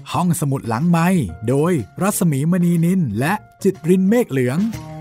ห้องสมุดหลังไมค์โดยรัศมีมณีนินและจิตรินเมฆเหลือง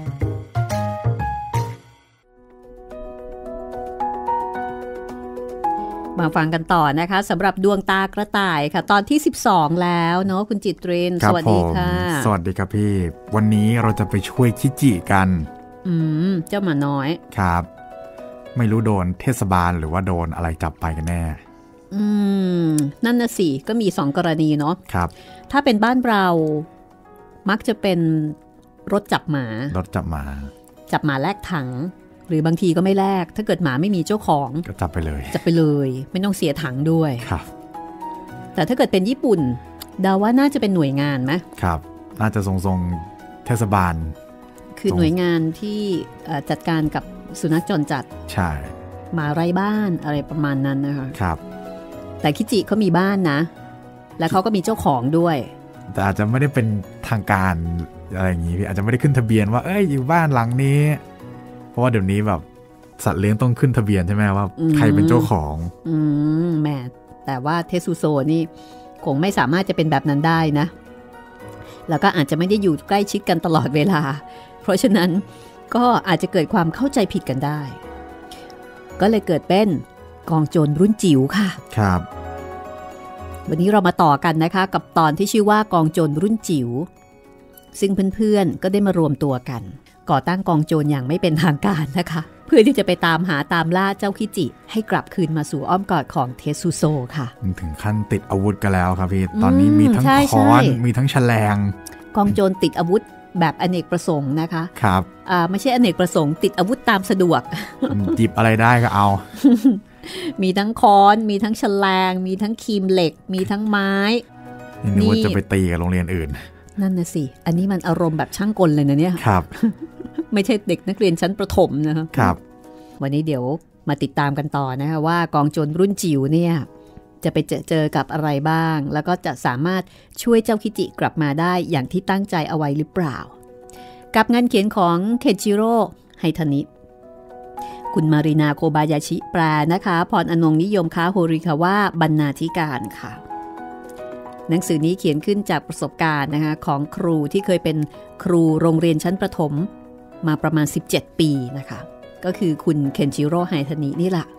มาฟังกันต่อนะคะสำหรับดวงตากระต่ายค่ะตอนที่12แล้วเนาะคุณจิตรินสวัสดีค่ะสวัสดีครับพี่วันนี้เราจะไปช่วยคิจิกันเจ้าหมาน้อยครับไม่รู้โดนเทศบาลหรือว่าโดนอะไรจับไปกันแน่นั่นน่ะสิก็มี2กรณีเนาะครับถ้าเป็นบ้านเรามักจะเป็นรถจับหมาจับหมาแลกถังหรือบางทีก็ไม่แลกถ้าเกิดหมาไม่มีเจ้าของก็จับไปเลยไม่ต้องเสียถังด้วยครับแต่ถ้าเกิดเป็นญี่ปุ่นเดาว่าน่าจะเป็นหน่วยงานไหมครับน่าจะทรงเทศบาลคือหน่วยงานที่จัดการกับสุนัขจรจัดใช่หมาไร้บ้านอะไรประมาณนั้นนะคะครับแต่คิจิเขามีบ้านนะและเขาก็มีเจ้าของด้วยแต่อาจจะไม่ได้เป็นทางการอะไรอย่างนี้พี่อาจจะไม่ได้ขึ้นทะเบียนว่าอยู่บ้านหลังนี้เพราะว่าเดี๋ยวนี้แบบสัตว์เลี้ยงต้องขึ้นทะเบียนใช่ไหมว่าใครเป็นเจ้าของแหมแต่ว่าเทสุโซนี่คงไม่สามารถจะเป็นแบบนั้นได้นะแล้วก็อาจจะไม่ได้อยู่ใกล้ชิดกันตลอดเวลาเพราะฉะนั้นก็อาจจะเกิดความเข้าใจผิดกันได้ก็เลยเกิดเป็นกองโจรรุ่นจิ๋วค่ะครับวันนี้เรามาต่อกันนะคะกับตอนที่ชื่อว่ากองโจรรุ่นจิ๋วซึ่งเพื่อนๆก็ได้มารวมตัวกันก่อตั้งกองโจรอย่างไม่เป็นทางการนะคะเพื่อที่จะไปตามหาตามล่าเจ้าคิจิให้กลับคืนมาสู่อ้อมกอดของเทสุโซค่ะถึงขั้นติดอาวุธกันแล้วครับพี่ตอนนี้มีทั้งค้อนมีทั้งแฉลงกองโจรติดอาวุธแบบอเนกประสงค์นะคะครับไม่ใช่อเนกประสงค์ติดอาวุธตามสะดวกหยิบอะไรได้ก็เอามีทั้งค้อนมีทั้งแฉลงมีทั้งครีมเหล็กมีทั้งไม้นี่ว่าจะไปตีกับโรงเรียนอื่นนั่นน่ะสิอันนี้มันอารมณ์แบบช่างกลเลยนะเนี่ยครับไม่ใช่เด็กนักเรียนชั้นประถมนะครับวันนี้เดี๋ยวมาติดตามกันต่อนะคะว่ากองโจรรุ่นจิ๋วเนี่ยจะไปเจอกับอะไรบ้างแล้วก็จะสามารถช่วยเจ้าคิจิกลับมาได้อย่างที่ตั้งใจเอาไว้หรือเปล่ากับงานเขียนของเคนจิโร่ไฮทานิคุณมารินาโคบายาชิแปลนะคะพรอนงนิยมค้าโฮริคาวะบรรณาธิการค่ะหนังสือนี้เขียนขึ้นจากประสบการณ์นะคะของครูที่เคยเป็นครูโรงเรียนชั้นประถมมาประมาณ17ปีนะคะก็คือคุณเคนจิโร่ไฮทานินี่แหละ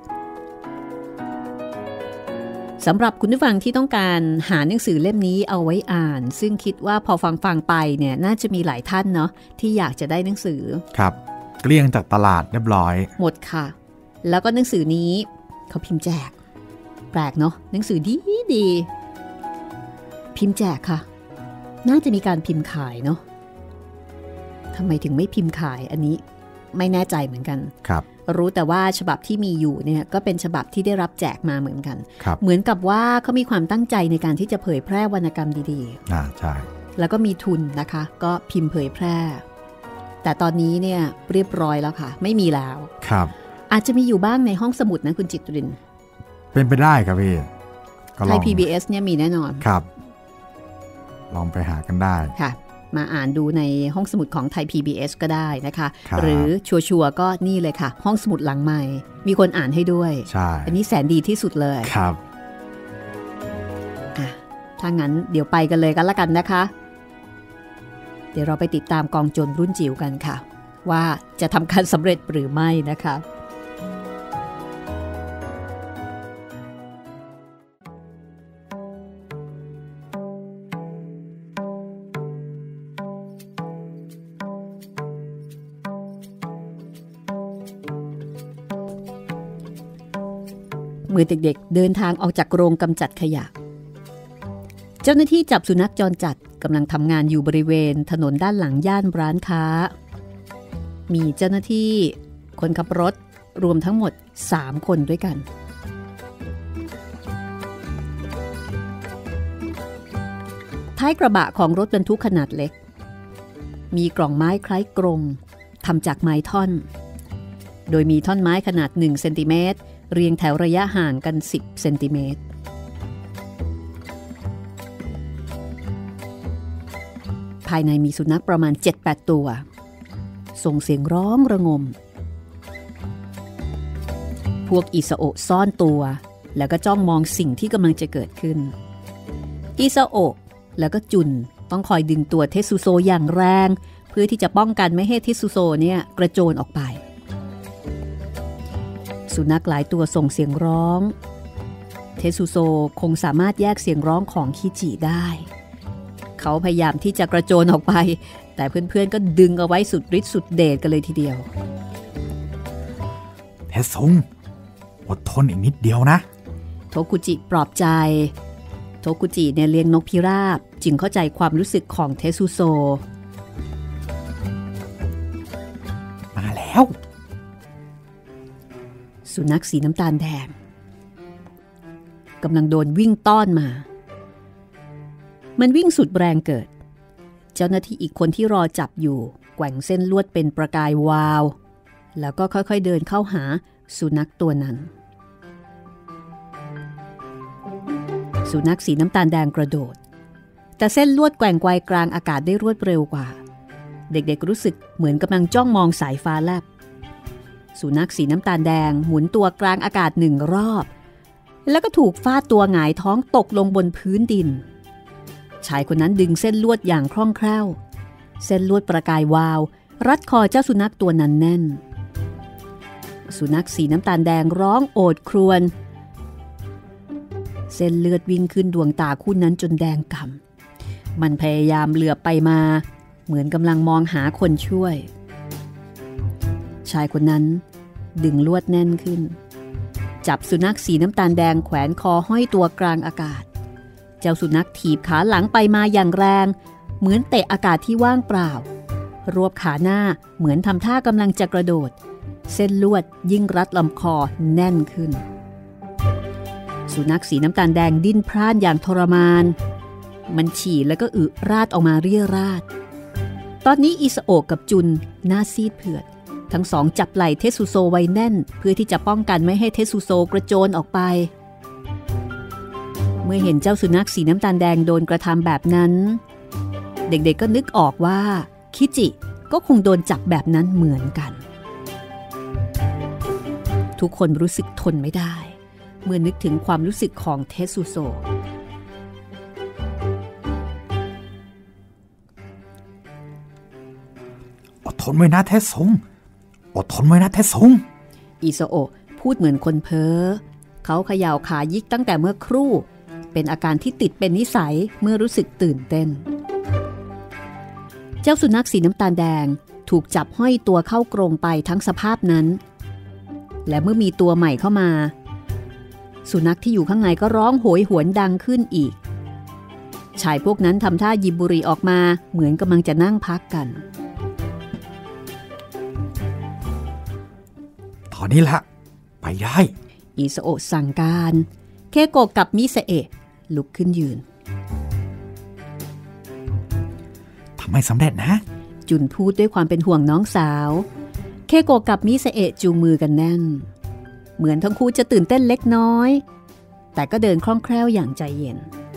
สำหรับคุณผู้ฟังที่ต้องการหาหนังสือเล่มนี้เอาไว้อ่านซึ่งคิดว่าพอฟังไปเนี่ยน่าจะมีหลายท่านเนาะที่อยากจะได้หนังสือครับเกลี้ยงจากตลาดเรียบร้อยหมดค่ะแล้วก็หนังสือนี้เขาพิมพ์แจกแปลกเนาะหนังสือดีพิมพ์แจกค่ะน่าจะมีการพิมพ์ขายเนาะทำไมถึงไม่พิมพ์ขายอันนี้ไม่แน่ใจเหมือนกันครับรู้แต่ว่าฉบับที่มีอยู่เนี่ยก็เป็นฉบับที่ได้รับแจกมาเหมือนกันเหมือนกับว่าเขามีความตั้งใจในการที่จะเผยแพร่วรรณกรรมดีๆใช่แล้วก็มีทุนนะคะก็พิมพ์เผยแพร่แต่ตอนนี้เนี่ยเรียบร้อยแล้วค่ะไม่มีแล้วครับอาจจะมีอยู่บ้างในห้องสมุดนะคุณจิตรินเป็นไปได้ครับพี่ไทย PBS เนี่ยมีแน่นอนครับลองไปหากันได้ค่ะมาอ่านดูในห้องสมุดของไทย PBS ก็ได้นะคะหรือชัวร์ก็นี่เลยค่ะห้องสมุดหลังใหม่มีคนอ่านให้ด้วยใช่อันนี้แสนดีที่สุดเลยครับถ้างั้นเดี๋ยวไปกันเลยกันละกันนะคะเดี๋ยวเราไปติดตามกองโจรรุ่นจิ๋วกันค่ะว่าจะทำการสำเร็จหรือไม่นะคะเมื่อเด็กๆเดินทางออกจากโรงกำจัดขยะเจ้าหน้าที่จับสุนัขจรจัดกำลังทำงานอยู่บริเวณถนนด้านหลังย่านร้านค้ามีเจ้าหน้าที่คนขับรถรวมทั้งหมด3คนด้วยกันท้ายกระบะของรถบรรทุกขนาดเล็กมีกล่องไม้คล้ายกรงทำจากไม้ท่อนโดยมีท่อนไม้ขนาด1เซนติเมตรเรียงแถวระยะห่างกัน10เซนติเมตรภายในมีสุนัขประมาณ 7-8 ตัวส่งเสียงร้องระงมพวกอิซาโอะซ่อนตัวแล้วก็จ้องมองสิ่งที่กำลังจะเกิดขึ้นอิซาโอะแล้วก็จุนต้องคอยดึงตัวเทสุโซอย่างแรงเพื่อที่จะป้องกันไม่ให้เทสุโซเนี่ยกระโจนออกไปสุนัขหลายตัวส่งเสียงร้องเทสุโซคงสามารถแยกเสียงร้องของคิจิได้เขาพยายามที่จะกระโจนออกไปแต่เพื่อนๆก็ดึงเอาไว้สุดฤทธิ์สุดเดชกันเลยทีเดียวเทซุงอดทนอีกนิดเดียวนะโทกุจิปลอบใจโทกุจิเนี่ยเลี้ยงนกพิราบจึงเข้าใจความรู้สึกของเทสุโซมาแล้วสุนัขสีน้ำตาลแดงกำลังโดนวิ่งต้อนมามันวิ่งสุดแรงเกิดเจ้าหน้าที่อีกคนที่รอจับอยู่แกว่งเส้นลวดเป็นประกายวาวแล้วก็ค่อยๆเดินเข้าหาสุนัขตัวนั้นสุนัขสีน้ำตาลแดงกระโดดแต่เส้นลวดแกว่งไกวกลางอากาศได้รวดเร็วกว่าเด็กๆรู้สึกเหมือนกำลังจ้องมองสายฟ้าแลบสุนัขสีน้ำตาลแดงหมุนตัวกลางอากาศ1 รอบแล้วก็ถูกฟาดตัวหงายท้องตกลงบนพื้นดินชายคนนั้นดึงเส้นลวดอย่างคล่องแคล่วเส้นลวดประกายวาวรัดคอเจ้าสุนัขตัวนั้นแน่นสุนัขสีน้ำตาลแดงร้องโอดครวญเส้นเลือดวิ่งขึ้นดวงตาคู่นั้นจนแดงก่ำมันพยายามเหลือบไปมาเหมือนกำลังมองหาคนช่วยชายคนนั้นดึงลวดแน่นขึ้นจับสุนัขสีน้ำตาลแดงแขวนคอห้อยตัวกลางอากาศเจ้าสุนัขถีบขาหลังไปมาอย่างแรงเหมือนเตะอากาศที่ว่างเปล่ารวบขาหน้าเหมือนทำท่ากำลังจะกระโดดเส้นลวดยิ่งรัดลำคอแน่นขึ้นสุนัขสีน้ำตาลแดงดิ้นพร่านอย่างทรมานมันฉี่แล้วก็อึราดออกมาเรี่ยราดตอนนี้อิซาโอะกับจุนหน้าซีดเผือดทั้งสองจับไหล่เทสุโซไว้แน่นเพื่อที่จะป้องกันไม่ให้เทสุโซกระโจนออกไปเมื่อเห็นเจ้าสุนัขสีน้ำตาลแดงโดนกระทำแบบนั้นเด็กๆก็นึกออกว่าคิจิก็คงโดนจับแบบนั้นเหมือนกันทุกคนรู้สึกทนไม่ได้เมื่อนึกถึงความรู้สึกของเทสุโซอดทนไว้นะเทซุงอดทนไว้นะเทซุงอิซาโอะพูดเหมือนคนเพ้อเขาเขย่าขายิกตั้งแต่เมื่อครู่เป็นอาการที่ติดเป็นนิสัยเมื่อรู้สึกตื่นเต้นเจ้าสุนัขสีน้ำตาลแดงถูกจับห้อยตัวเข้ากรงไปทั้งสภาพนั้นและเมื่อมีตัวใหม่เข้ามาสุนัขที่อยู่ข้างในก็ร้องโหยหวนดังขึ้นอีกชายพวกนั้นทำท่าหยิบบุหรี่ออกมาเหมือนกำลังจะนั่งพักกันตอนนี้ละไปได้อิซาโอะสั่งการเคโกะกับมิซาเอะลุกขึ้นยืนทำไมสำเร็จนะจุนพูดด้วยความเป็นห่วงน้องสาวเคโกะกับมิซาเอะจูงมือกันแน่นเหมือนทั้งคู่จะตื่นเต้นเล็กน้อยแต่ก็เดินคล่องแคล่วอย่างใจเย็น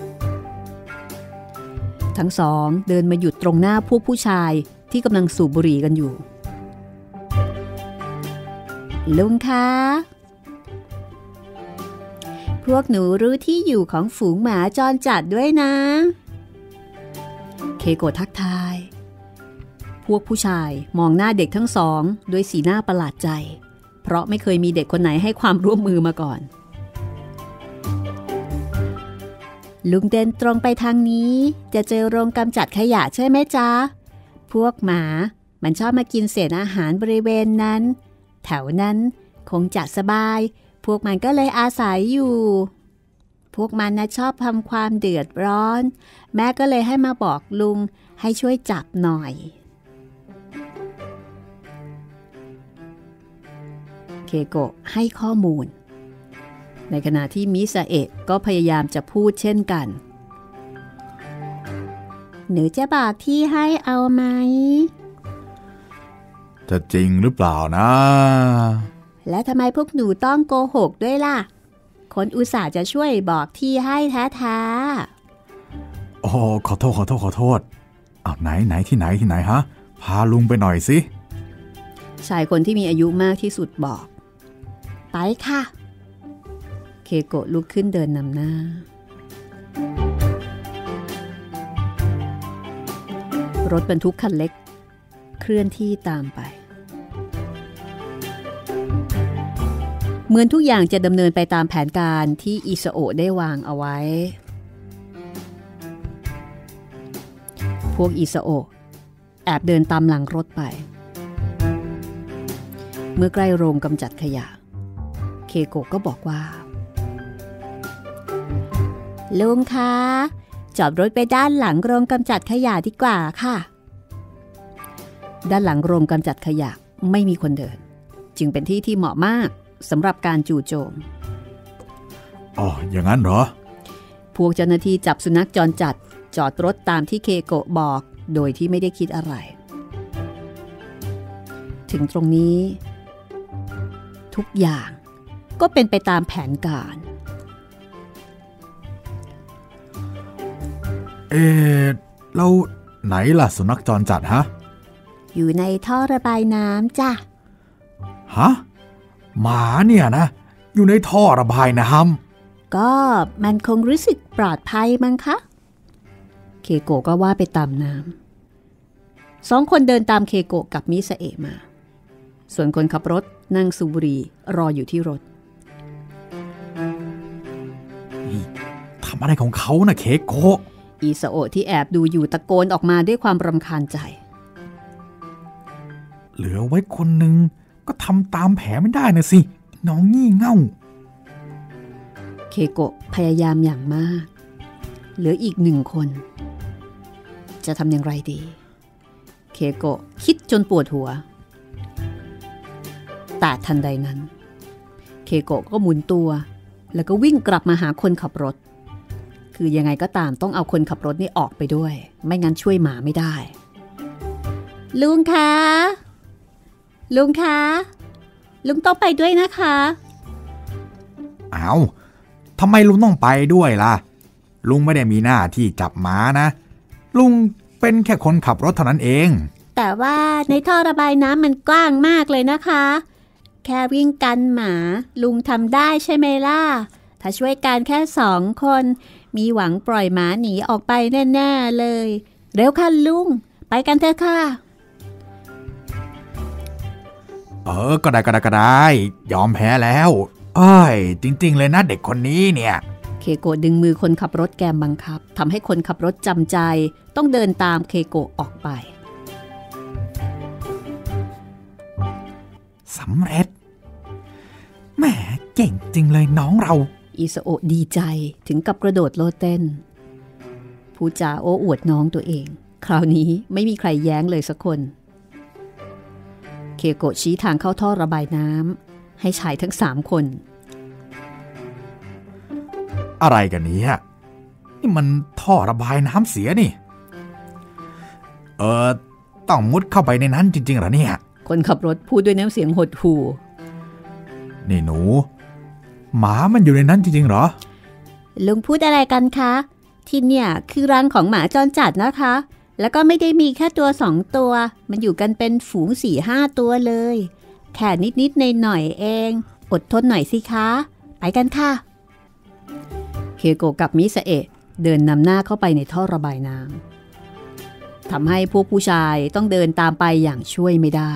ทั้งสองเดินมาหยุดตรงหน้าพวกผู้ชายที่กำลังสูบบุหรี่กันอยู่ลุงคะพวกหนูรู้ที่อยู่ของฝูงหมาจรจัดด้วยนะเคโกะทักทายพวกผู้ชายมองหน้าเด็กทั้งสองด้วยสีหน้าประหลาดใจเพราะไม่เคยมีเด็กคนไหนให้ความร่วมมือมาก่อนลุงเดินตรงไปทางนี้จะเจอโรงกำจัดขยะใช่ไหมจ๊ะพวกหมามันชอบมากินเศษอาหารบริเวณนั้นแถวนั้นคงจะสบายพวกมันก็เลยอาศัยอยู่พวกมันนะชอบทำความเดือดร้อนแม่ก็เลยให้มาบอกลุงให้ช่วยจับหน่อยเคโกะให้ข้อมูลในขณะที่มิซาเอะก็พยายามจะพูดเช่นกันหนูจะบอกที่ให้เอาไหมจะจริงหรือเปล่านะและทำไมพวกหนูต้องโกหกด้วยล่ะคนอุตส่าห์จะช่วยบอกที่ให้แท้ๆโอ้ขอโทษเอาไหนที่ไหนฮะพาลุงไปหน่อยสิชายคนที่มีอายุมากที่สุดบอกไปค่ะเคโกะลุกขึ้นเดินนำหน้ารถบรรทุกคันเล็กเคลื่อนที่ตามไปเหมือนทุกอย่างจะดำเนินไปตามแผนการที่อิซาโอะได้วางเอาไว้พวกอิซาโอะแอบเดินตามหลังรถไปเมื่อใกล้โรงกำจัดขยะเคโกะก็บอกว่าลุงคะจอดรถไปด้านหลังโรงกำจัดขยะดีกว่าค่ะด้านหลังโรงกำจัดขยะไม่มีคนเดินจึงเป็นที่ที่เหมาะมากสำหรับการจู่โจมอ๋ออย่างนั้นเหรอพวกเจ้าหน้าที่จับสุนัขจรจัดจอดรถตามที่เคโกะบอกโดยที่ไม่ได้คิดอะไรถึงตรงนี้ทุกอย่างก็เป็นไปตามแผนการเราไหนล่ะสุนัขจรจัดฮะอยู่ในท่อระบายน้ำจ้ะฮะหมาเนี่ยนะอยู่ในท่อระบายน้ำก็มันคงรู้สึกปลอดภัยมั้งคะเคโกะก็ว่าไปตามน้ำ2 คนเดินตามเคโกะกับมิซาเอะมาส่วนคนขับรถนั่งสูบบุหรี่รออยู่ที่รถทำอะไรของเขานะเคโกะอิซาโอะที่แอบดูอยู่ตะโกนออกมาด้วยความรำคาญใจเหลือไว้คนหนึ่งก็ทำตามแผนไม่ได้นะสิน้องงี่เง่าเคโกะพยายามอย่างมากเหลืออีก1 คนจะทำอย่างไรดีเคโกะคิดจนปวดหัวแต่ทันใดนั้นเคโกะก็หมุนตัวแล้วก็วิ่งกลับมาหาคนขับรถคือยังไงก็ตามต้องเอาคนขับรถนี่ออกไปด้วยไม่งั้นช่วยหมาไม่ได้ลุงคะลุงคะลุงต้องไปด้วยนะคะอ้าวทำไมลุงต้องไปด้วยล่ะลุงไม่ได้มีหน้าที่จับหมานะลุงเป็นแค่คนขับรถเท่านั้นเองแต่ว่าในท่อระบายน้ำมันกว้างมากเลยนะคะแค่วิ่งกันหมาลุงทำได้ใช่ไหมล่ะถ้าช่วยกันแค่2 คนมีหวังปล่อยหมาหนีออกไปแน่ๆเลยเร็วค่ะลุงไปกันเถอะค่ะก็ได้ยอมแพ้แล้วอ้ยจริงๆเลยนะเด็กคนนี้เนี่ยเคโกะดึงมือคนขับรถแกมบังคับทำให้คนขับรถจำใจต้องเดินตามเคโกะออกไปสำเร็จแหมเก่งจริงเลยน้องเราอิซาโอะดีใจถึงกับกระโดดโลดเต้นพูดจาโอ้อวดน้องตัวเองคราวนี้ไม่มีใครแย้งเลยสักคนเคโกะชี้ทางเข้าท่อระบายน้ำให้ชายทั้ง3 คนอะไรกันนี้นี่มันท่อระบายน้ำเสียนี่ต้องมุดเข้าไปในนั้นจริงๆเหรอเนี่ยคนขับรถพูดด้วยน้ำเสียงหดหู่นี่หนูหมามันอยู่ในนั้นจริงๆเหรอลุงพูดอะไรกันคะที่เนี่ยคือรังของหมาจรจัดนะคะแล้วก็ไม่ได้มีแค่ตัว2 ตัวมันอยู่กันเป็นฝูง 4-5 ตัวเลยแค่นิดๆหน่อยๆเองอดทนหน่อยสิคะไปกันค่ะเคโกะกับมิซาเอะเดินนำหน้าเข้าไปในท่อระบายน้ำทำให้พวกผู้ชายต้องเดินตามไปอย่างช่วยไม่ได้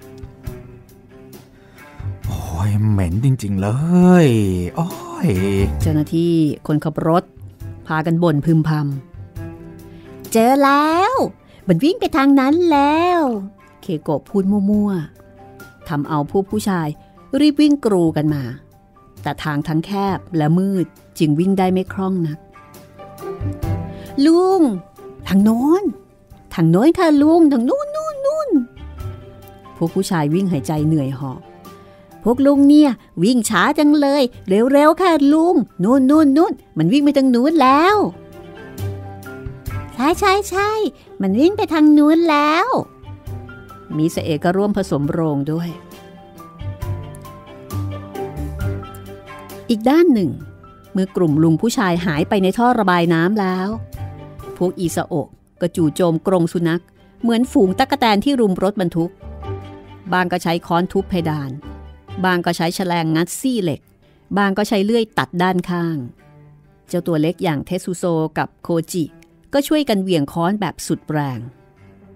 โอ้ยเหม็นจริงๆเลยโอ้ยเจ้าหน้าที่คนขับรถพากันบ่นพึมพำเจอแล้วมันวิ่งไปทางนั้นแล้วเคโกะพูดมั่วๆทำเอาพวกผู้ชายรีบวิ่งกรูกันมาแต่ทางทั้งแคบและมืดจึงวิ่งได้ไม่คล่องนักลุงทางโน้นค่ะลุงทางนู่นพวกผู้ชายวิ่งหายใจเหนื่อยหอบพวกลุงเนี่ยวิ่งช้าจังเลยเร็วๆค่ะลุงนู่นมันวิ่งไปทางนู้นแล้วใช่มันวิ่งไปทางนู้นแล้วมิซาเอะก็ร่วมผสมโรงด้วยอีกด้านหนึ่งเมื่อกลุ่มลุงผู้ชายหายไปในท่อระบายน้ำแล้วพวกอิซาโอะก็จู่โจมกรงสุนัขเหมือนฝูงตั๊กแตนที่รุมรถบรรทุกบางก็ใช้ค้อนทุบเพดานบางก็ใช้แฉลงงัดซี่เหล็กบางก็ใช้เลื่อยตัดด้านข้างเจ้าตัวเล็กอย่างเทสุโซกับโคจิก็ช่วยกันเหวี่ยงค้อนแบบสุดแรง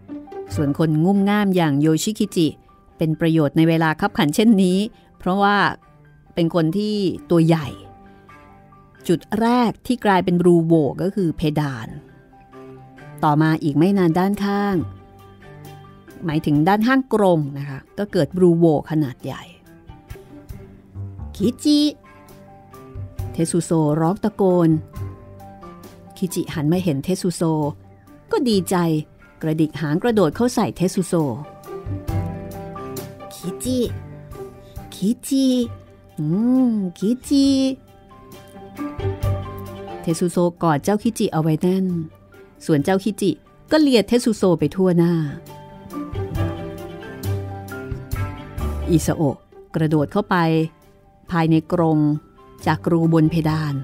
ส่วนคนงุ่มง่ามอย่างโยชิคิจิเป็นประโยชน์ในเวลาคับขันเช่นนี้เพราะว่าเป็นคนที่ตัวใหญ่จุดแรกที่กลายเป็นรูโหว่ก็คือเพดานต่อมาอีกไม่นานด้านข้างหมายถึงด้านข้างกรงนะคะก็เกิดรูโหว่ขนาดใหญ่คิจิเทซุโซร้องตะโกนคิจิหันมาเห็นเทซุโซก็ดีใจกระดิกหางกระโดดเข้าใส่เทซุโซคิจิคิจิคิจิเทซุโซกอดเจ้าคิจิเอาไว้แน่นส่วนเจ้าคิจิก็เลียเทซุโซไปทั่วหน้าอิซาโอะกระโดดเข้าไปภายในกรงจากรูบนเพดาน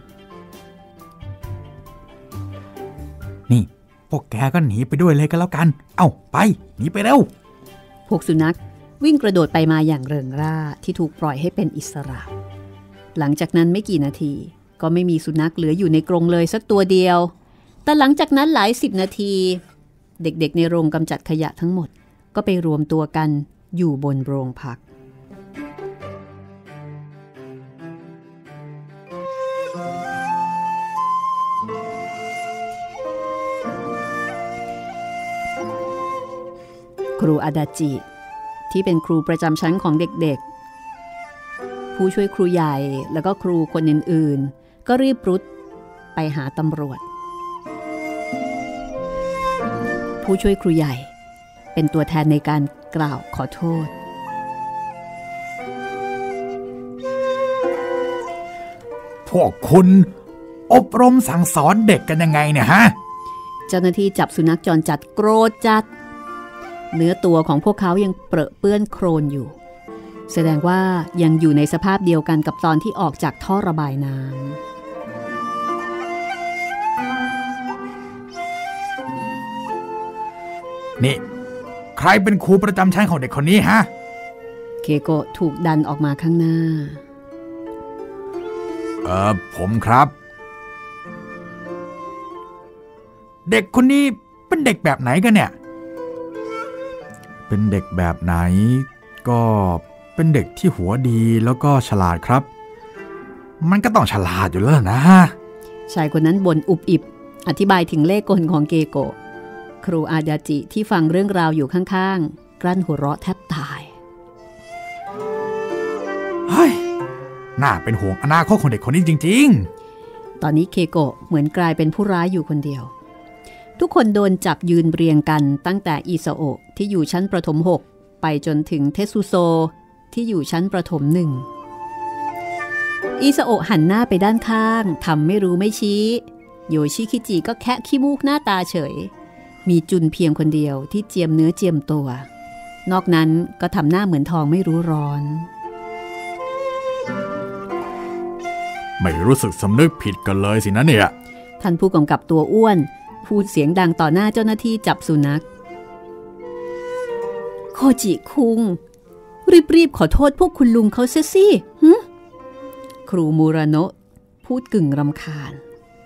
นี่พวกแกก็หนีไปด้วยเลยก็แล้วกันเอ้าไปหนีไปเร็วพวกสุนัขวิ่งกระโดดไปมาอย่างเริงร่าที่ถูกปล่อยให้เป็นอิสระหลังจากนั้นไม่กี่นาทีก็ไม่มีสุนัขเหลืออยู่ในกรงเลยสักตัวเดียวแต่หลังจากนั้นหลาย10 นาทีเด็กๆในโรงกำจัดขยะทั้งหมดก็ไปรวมตัวกันอยู่บนโรงพักครูอาดาจิที่เป็นครูประจำชั้นของเด็กๆผู้ช่วยครูใหญ่แล้วก็ครูคนอื่นๆก็รีบรุดไปหาตำรวจผู้ช่วยครูใหญ่เป็นตัวแทนในการกล่าวขอโทษพวกคุณอบรมสั่งสอนเด็กกันยังไงเนี่ยฮะเจ้าหน้าที่จับสุนัขจรจัดโกรธจัดเนื้อตัวของพวกเขายังเปรอะเปื้อนโคลนอยู่แสดงว่ายังอยู่ในสภาพเดียวกันกับตอนที่ออกจากท่อระบายน้ำนี่ใครเป็นครูประจำชั้นของเด็กคนนี้ฮะเคโกะถูกดันออกมาข้างหน้าผมครับเด็กคนนี้เป็นเด็กแบบไหนกันเนี่ยเป็นเด็กแบบไหนก็เป็นเด็กที่หัวดีแล้วก็ฉลาดครับมันก็ต้องฉลาดอยู่แล้วนะชายคนนั้นบ่นอุบอิบอธิบายถึงเลขกลของเกโกะครูอาดาจิที่ฟังเรื่องราวอยู่ข้างๆกลั้นหัวเราะแทบตายเฮ้ยน่าเป็นห่วงอนาคตของเด็กคนนี้จริงๆตอนนี้เคโกะเหมือนกลายเป็นผู้ร้ายอยู่คนเดียวทุกคนโดนจับยืนเรียงกันตั้งแต่อิซาโอะที่อยู่ชั้นประถม6ไปจนถึงเทซุโซที่อยู่ชั้นประถม1อิซาโอะหันหน้าไปด้านข้างทำไม่รู้ไม่ชี้โยชิคิจิก็แคะขี้มูกหน้าตาเฉยมีจุนเพียงคนเดียวที่เจียมเนื้อเจียมตัวนอกนั้นก็ทำหน้าเหมือนทองไม่รู้ร้อนไม่รู้สึกสำนึกผิดกันเลยสินะเนี่ยท่านผู้กำกับตัวอ้วนพูดเสียงดังต่อหน้าเจ้าหน้าที่จับสุนัขโคจิคุงรีบขอโทษพวกคุณลุงเขาเสียสิครูมูราโนะพูดกึ่งรำคาญ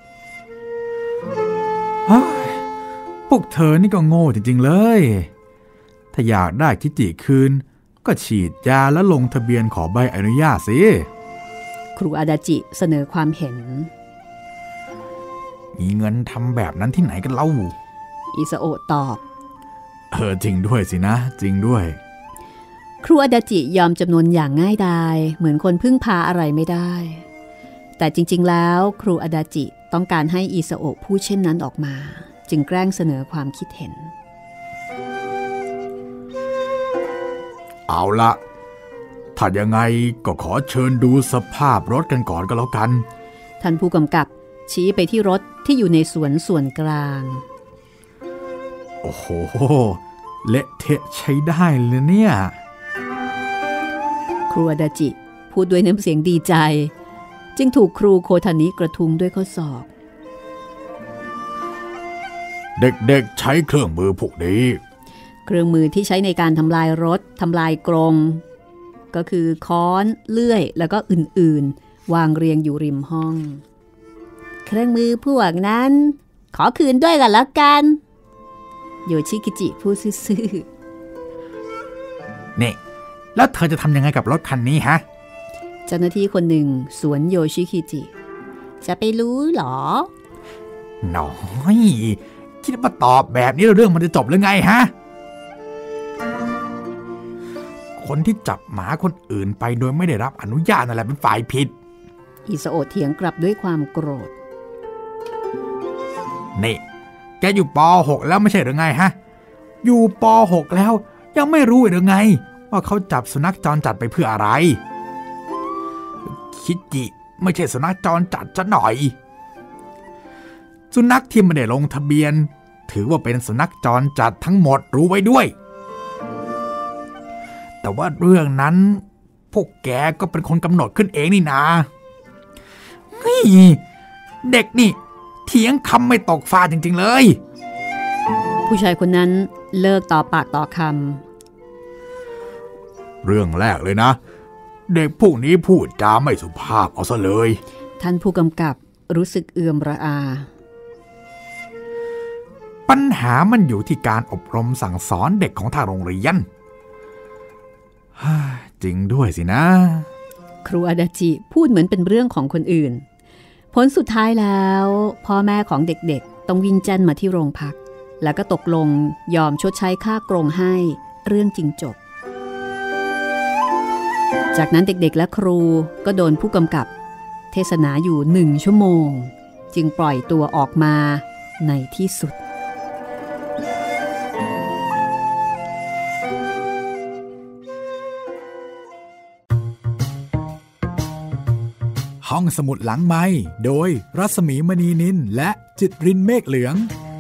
พวกเธอนี่ก็โง่จริงๆเลยถ้าอยากได้คิจิคืนก็ฉีดยาแล้วลงทะเบียนขอใบอนุญาตสิครูอาดาจิเสนอความเห็นมีเงินทำแบบนั้นที่ไหนกันเล่าอิซาโอะตอบจริงด้วยสินะจริงด้วยครูอาดาจิยอมจำนวนอย่างง่ายดายเหมือนคนพึ่งพาอะไรไม่ได้แต่จริงๆแล้วครูอาดาจิต้องการให้อิซาโอะพูดเช่นนั้นออกมาจึงแกล้งเสนอความคิดเห็นเอาละถ้ายังไงก็ขอเชิญดูสภาพรถกันก่อนก็แล้วกันท่านผู้กำกับชี้ไปที่รถที่อยู่ในสวนส่วนกลางโอ้โหเละเทะใช้ได้เลยเนี่ยครูอาดาจิพูดด้วยน้ำเสียงดีใจจึงถูกครูโคทานิกระทุ้งด้วยข้อศอกเด็กๆใช้เครื่องมือพวกนี้เครื่องมือที่ใช้ในการทำลายรถทำลายกรงก็คือค้อนเลื่อยแล้วก็อื่นๆวางเรียงอยู่ริมห้องเครื่องมือพวกนั้นขอคืนด้วยกันแล้วกันโยชิกิจิพูดซื่อๆนี่แล้วเธอจะทำยังไงกับรถคันนี้ฮะเจ้าหน้าที่คนหนึ่งสวนโยชิกิจิจะไปรู้หรอน้อยคิดว่าตอบแบบนี้เรื่องมันจะจบหรือไงฮะคนที่จับหมาคนอื่นไปโดยไม่ได้รับอนุญาตนั่นแหละเป็นฝ่ายผิดอิซาโอะเถียงกลับด้วยความโกรธนี่แกอยู่ป .6 แล้วไม่ใช่หรือไงฮะอยู่ป .6 แล้วยังไม่รู้หรือไงว่าเขาจับสุนัขจรจัดไปเพื่ออะไรคิจิไม่ใช่สุนัขจรจัดซะหน่อยสุนัขที่ไม่ได้ลงทะเบียนถือว่าเป็นสุนัขจรจัดทั้งหมดรู้ไว้ด้วยแต่ว่าเรื่องนั้นพวกแกก็เป็นคนกำหนดขึ้นเองนี่นาเฮ้ยเด็กนี่เถียงคำไม่ตกฟ้าจริงๆเลยผู้ชายคนนั้นเลิกต่อปากต่อคำเรื่องแรกเลยนะเด็กพวกนี้พูดจาไม่สุภาพเอาซะเลยท่านผู้กำกับรู้สึกเอื่อมระอาปัญหามันอยู่ที่การอบรมสั่งสอนเด็กของทางโรงเรียนจริงด้วยสินะครูอาดาจิพูดเหมือนเป็นเรื่องของคนอื่นผลสุดท้ายแล้วพ่อแม่ของเด็กๆต้องวิ่งแจ้นมาที่โรงพักแล้วก็ตกลงยอมชดใช้ค่ากรงให้เรื่องจริงจบจากนั้นเด็กๆและครูก็โดนผู้กำกับเทศนาอยู่1 ชั่วโมงจึงปล่อยตัวออกมาในที่สุดห้องสมุดหลังไมค์โดยรัศมีมณีนินและจิตรินเมฆเหลือง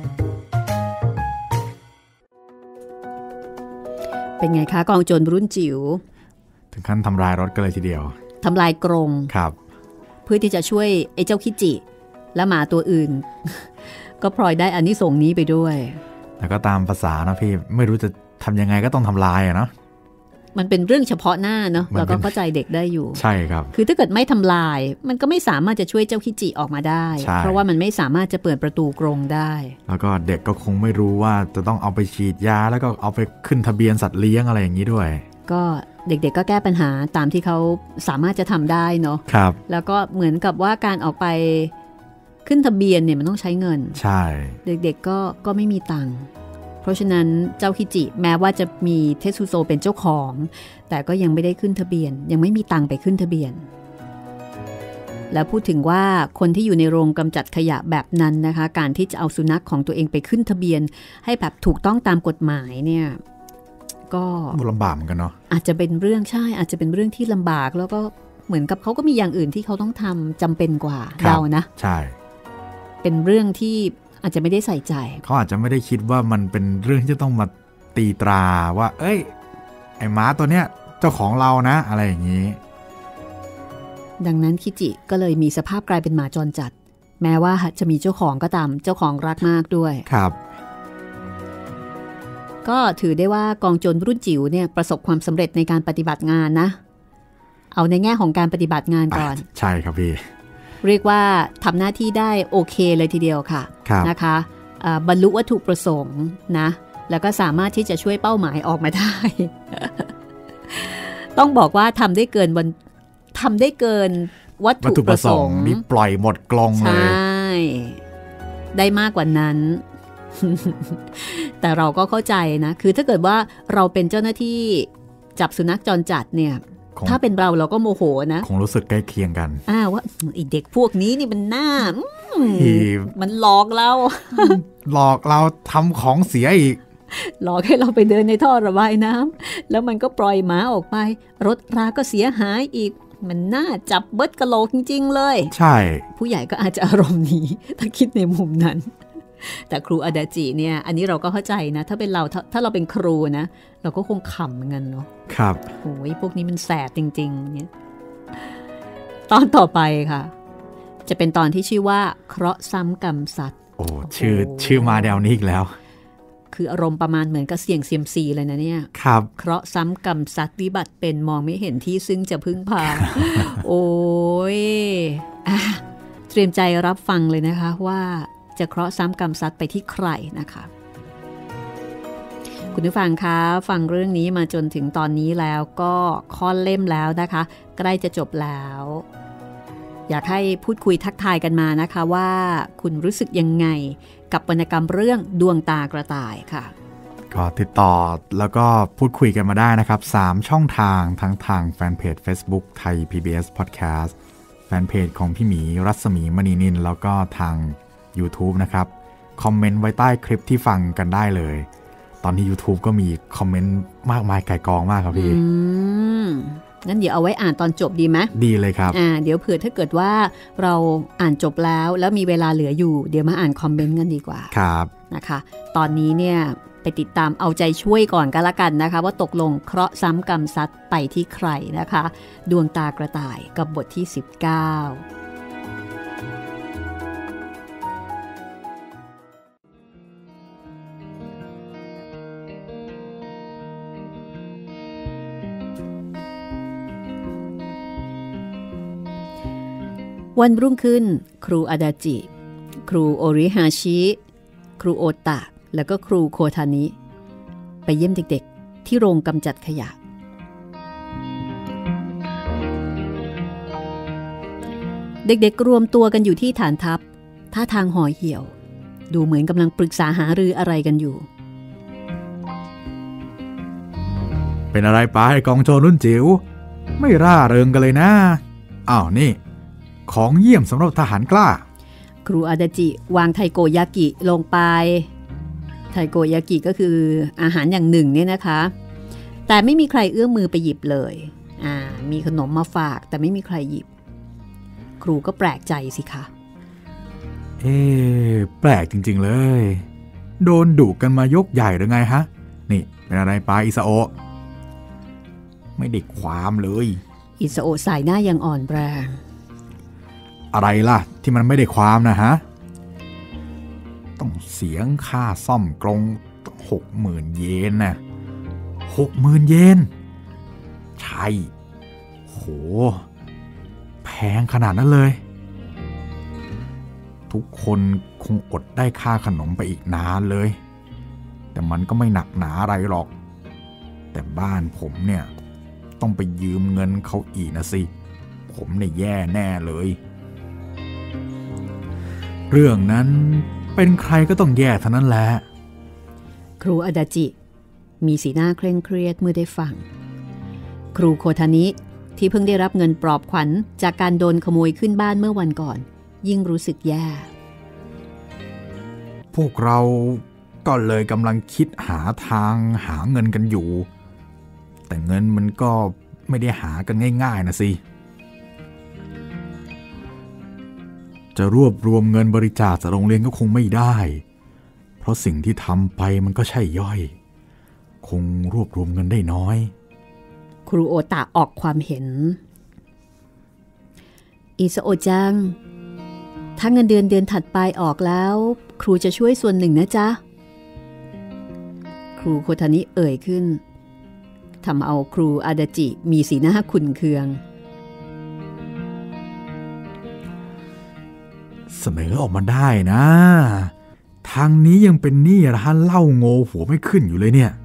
เป็นไงคะกองโจรรุ่นจิ๋วถึงขั้นทำลายรถกันเลยทีเดียวทำลายกรงครับเพื่อที่จะช่วยไอ้เจ้าคิจิและหมาตัวอื่น ก็พลอยได้อานิสงส์นี้ไปด้วยแล้วก็ตามภาษานะพี่ไม่รู้จะทำยังไงก็ต้องทำลายอะเนาะมันเป็นเรื่องเฉพาะหน้าเนาะเราก็เข้าใจเด็กได้อยู่ใช่ครับคือถ้าเกิดไม่ทำลายมันก็ไม่สามารถจะช่วยเจ้าคิจิออกมาได้เพราะว่ามันไม่สามารถจะเปิดประตูกรงได้แล้วก็เด็กก็คงไม่รู้ว่าจะต้องเอาไปฉีดยาแล้วก็เอาไปขึ้นทะเบียนสัตว์เลี้ยงอะไรอย่างนี้ด้วยก็เด็กๆก็แก้ปัญหาตามที่เขาสามารถจะทำได้เนาะครับแล้วก็เหมือนกับว่าการออกไปขึ้นทะเบียนเนี่ยมันต้องใช้เงินใช่เด็กๆก็ไม่มีตังค์เพราะฉะนั้นเจ้าคิจิแม้ว่าจะมีเทสุโซเป็นเจ้าของแต่ก็ยังไม่ได้ขึ้นทะเบียนยังไม่มีตังค์ไปขึ้นทะเบียนแล้วพูดถึงว่าคนที่อยู่ในโรงกำจัดขยะแบบนั้นนะคะการที่จะเอาสุนัขของตัวเองไปขึ้นทะเบียนให้แบบถูกต้องตามกฎหมายเนี่ยก็ลำบากเหมือนกันเนาะอาจจะเป็นเรื่องใช่อาจจะเป็นเรื่องที่ลำบากแล้วก็เหมือนกับเขาก็มีอย่างอื่นที่เขาต้องทำจำเป็นกว่าเรานะใช่เป็นเรื่องที่อาจจะไม่ได้ใส่ใจเขาอาจจะไม่ได้คิดว่ามันเป็นเรื่องที่ต้องมาตีตราว่าเอ้ยไอ้หมาตัวเนี้ยเจ้าของเรานะอะไรอย่างนี้ดังนั้นคิจิก็เลยมีสภาพกลายเป็นหมาจรจัดแม้ว่าจะมีเจ้าของก็ตามเจ้าของรักมากด้วยครับก็ถือได้ว่ากองโจรรุ่นจิ๋วเนี่ยประสบความสำเร็จในการปฏิบัติงานนะเอาในแง่ของการปฏิบัติงานก่อนใช่ครับพี่เรียกว่าทำหน้าที่ได้โอเคเลยทีเดียวค่ะนะคะบรรลุวัตถุประสงค์นะแล้วก็สามารถที่จะช่วยเป้าหมายออกมาได้ ต้องบอกว่าทำได้เกินวัตถุประสงค์นี่ปล่อยหมดกลองเลยใช่ได้มากกว่านั้น แต่เราก็เข้าใจนะคือถ้าเกิดว่าเราเป็นเจ้าหน้าที่จับสุนัขจรจัดเนี่ยถ้าเป็นเราก็โมโหนะคงรู้สึกใกล้เคียงกันว่าไอเด็กพวกนี้นี่มันน่ามันหลอกเราทำของเสียอีกหลอกให้เราไปเดินในท่อระบายน้ำแล้วมันก็ปล่อยหมาออกไปรถราก็เสียหายอีกมันน่าจับเบิดกะโหลกจริงๆเลยใช่ผู้ใหญ่ก็อาจจะอารมณ์นี้ถ้าคิดในมุมนั้นแต่ครูอาดาจิเนี่ยอันนี้เราก็เข้าใจนะถ้าเป็นเราถ้าเราเป็นครูนะเราก็คงขำเหมือนกันเนาะครับโอ้ยพวกนี้มันแสบจริงๆเนี่ยตอนต่อไปค่ะจะเป็นตอนที่ชื่อว่าเคราะห์ซ้ำกรรมสัตว์โอ้ชื่อมาแนวนี้อีกแล้วคืออารมณ์ประมาณเหมือนกับเสี่ยงเซียมซีเลยนะเนี่ยครับเคราะห์ซ้ำกรรมสัตว์วิบัติเป็นมองไม่เห็นที่ซึ่งจะพึ่งพา โอ้ยเตรียมใจรับฟังเลยนะคะว่าจะเคราะห์ซ้ำกรรมซัดไปที่ใครนะคะคุณผู้ฟังคะฟังเรื่องนี้มาจนถึงตอนนี้แล้วก็ค่อนเล่มแล้วนะคะใกล้จะจบแล้วอยากให้พูดคุยทักทายกันมานะคะว่าคุณรู้สึกยังไงกับวรรณกรรมเรื่องดวงตากระต่ายค่ะก็ติดต่อแล้วก็พูดคุยกันมาได้นะครับ3ช่องทางทั้งทางแฟนเพจ Facebook ไทย PBS Podcast แฟนเพจของพี่หมีรัศมีมณีนินแล้วก็ทาง YouTube นะครับคอมเมนต์ไว้ใต้คลิปที่ฟังกันได้เลยตอนนี้ YouTube ก็มีคอมเมนต์มากมายไก่กองมากครับพี่งั้นเดี๋ยวเอาไว้อ่านตอนจบดีไหมดีเลยครับเดี๋ยวเผื่อถ้าเกิดว่าเราอ่านจบแล้วมีเวลาเหลืออยู่เดี๋ยวมาอ่านคอมเมนต์กันดีกว่าครับนะคะตอนนี้เนี่ยไปติดตามเอาใจช่วยก่อนกันละกันนะคะว่าตกลงเคราะห์ซ้ำกรรมซัดไปที่ใครนะคะดวงตากระต่ายกับบทที่19วันรุ่งขึ้นครูอาดาจิครูโอริฮาชิครูโอตะแล้วก็ครูโคทานิไปเยี่ยมเด็กๆที่โรงกำจัดขยะเด็กๆรวมตัวกันอยู่ที่ฐานทัพท่าทางห่อเหี่ยวดูเหมือนกำลังปรึกษาหารืออะไรกันอยู่เป็นอะไรไปกองโจรรุ่นจิ๋วไม่ร่าเริงกันเลยนะอ้าวนี่ของเยี่ยมสำหรับทหารกล้าครูอาดาจิวางไทโกยากิลงไปไทโกยากิก็คืออาหารอย่างหนึ่งเนี่ยนะคะแต่ไม่มีใครเอื้อมมือไปหยิบเลยมีขนมมาฝากแต่ไม่มีใครหยิบครูก็แปลกใจสิคะแปลกจริงๆเลยโดนดุกันมายกใหญ่หรือไงฮะนี่เป็นอะไรไปอิซาโอะไม่ได้ความเลยอิซาโอะสายหน้ายังอ่อนแรงอะไรล่ะที่มันไม่ได้ความนะฮะต้องเสียงค่าซ่อมกรง 60,000 เยนนะ 60,000 เยนใช่โหแพงขนาดนั้นเลยทุกคนคงอดได้ค่าขนมไปอีกนานเลยแต่มันก็ไม่หนักหนาอะไรหรอกแต่บ้านผมเนี่ยต้องไปยืมเงินเขาอีกนะสิผมเนี่ยแย่แน่เลยเรื่องนั้นเป็นใครก็ต้องแย่เท่านั้นแหละครูอาดาจิมีสีหน้าเคร่งเครียดเมื่อได้ฟังครูโคทานิที่เพิ่งได้รับเงินปลอบขวัญจากการโดนขโมยขึ้นบ้านเมื่อวันก่อนยิ่งรู้สึกแย่พวกเราก็เลยกำลังคิดหาทางหาเงินกันอยู่แต่เงินมันก็ไม่ได้หากันง่ายๆนะสิจะรวบรวมเงินบริจาคจากโรงเรียนก็คงไม่ได้เพราะสิ่งที่ทำไปมันก็ใช่ย่อยคงรวบรวมเงินได้น้อยครูโอตะออกความเห็นอิซาโอะจังถ้าเงินเดือนถัดไปออกแล้วครูจะช่วยส่วนหนึ่งนะจ๊ะครูโคทานิเอ่ยขึ้นทำเอาครูอาดาจิมีสีหน้าขุ่นเคืองเสนอออกมาได้นะทางนี้ยังเป็นหนี้ร้านเหล้าโง่หัวไม่ขึ้นอยู่เลยเนี่ย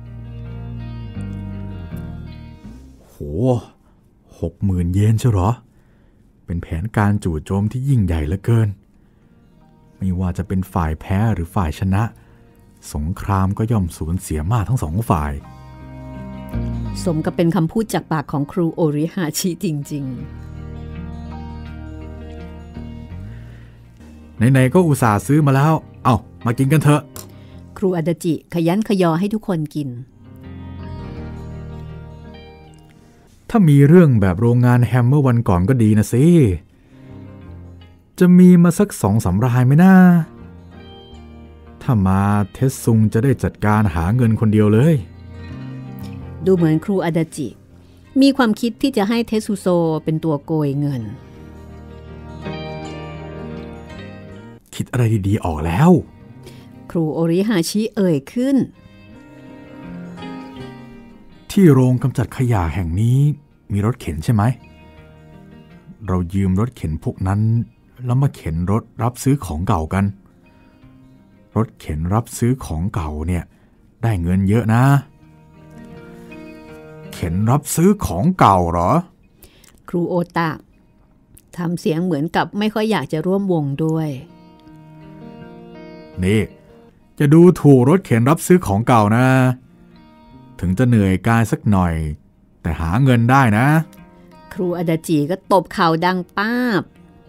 โห 60,000 เยนใช่หรอเป็นแผนการจู่โจมที่ยิ่งใหญ่เหลือเกินไม่ว่าจะเป็นฝ่ายแพ้หรือฝ่ายชนะสงครามก็ย่อมสูญเสียมากทั้งสองฝ่ายสมกับเป็นคำพูดจากปากของครูโอริฮาชิจริงๆไหนๆก็อุตส่าห์ซื้อมาแล้วเอามากินกันเถอะครูอาดาจิขยันขยอให้ทุกคนกินถ้ามีเรื่องแบบโรงงานแฮมเมื่อวันก่อนก็ดีนะสิจะมีมาสัก 2-3 รายไหมนะถ้ามาเทสซุงจะได้จัดการหาเงินคนเดียวเลยดูเหมือนครูอาดาจิมีความคิดที่จะให้เทสุโซเป็นตัวโกยเงินคิดอะไรดีๆออกแล้วครูโอริฮาชิเอ่ยขึ้นที่โรงกำจัดขยะแห่งนี้มีรถเข็นใช่ไหมเรายืมรถเข็นพวกนั้นแล้วมาเข็นรถรับซื้อของเก่ากันรถเข็นรับซื้อของเก่าเนี่ยได้เงินเยอะนะเข็นรับซื้อของเก่าเหรอครูโอตะทำเสียงเหมือนกับไม่ค่อยอยากจะร่วมวงด้วยนี่จะดูถูกรถเข็นรับซื้อของเก่านะถึงจะเหนื่อยกายสักหน่อยแต่หาเงินได้นะครูอาดาจิก็ตบเข่าดังป้าบ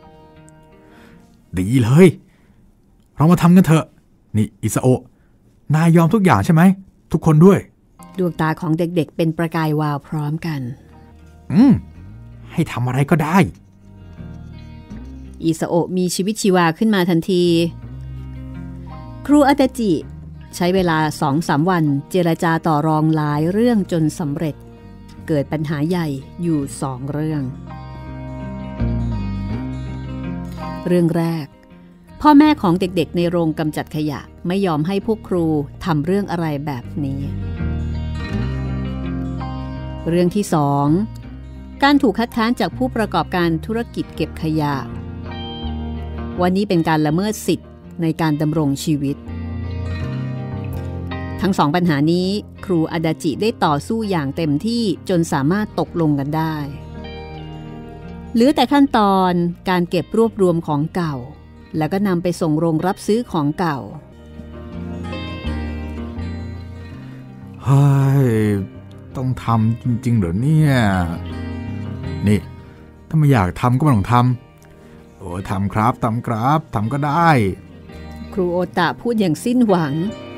ดีเลยเรามาทำกันเถอะนี่อิซาโอะนายยอมทุกอย่างใช่ไหมทุกคนด้วยดวงตาของเด็กๆเป็นประกายวาวพร้อมกันให้ทำอะไรก็ได้อิซาโอะมีชีวิตชีวาขึ้นมาทันทีครูอาดาจิใช้เวลา 2-3 วันเจรจาต่อรองหลายเรื่องจนสำเร็จเกิดปัญหาใหญ่อยู่2เรื่องเรื่องแรกพ่อแม่ของเด็กๆในโรงกำจัดขยะไม่ยอมให้พวกครูทำเรื่องอะไรแบบนี้เรื่องที่2การถูกคัดค้านจากผู้ประกอบการธุรกิจเก็บขยะวันนี้เป็นการละเมิดสิทธิ์ในการดำรงชีวิตทั้ง2ปัญหานี้ครูอาดาจิได้ต่อสู้อย่างเต็มที่จนสามารถตกลงกันได้เหลือแต่ขั้นตอนการเก็บรวบรวมของเก่าแล้วก็นำไปส่งโรงรับซื้อของเก่าเฮ้ยต้องทำจริงๆเหรอเนี่ยนี่ถ้าไม่อยากทำก็ไม่ต้องทำโอ้ทำครับทำก็ได้ครูโอตะพูดอย่างสิ้นหวัง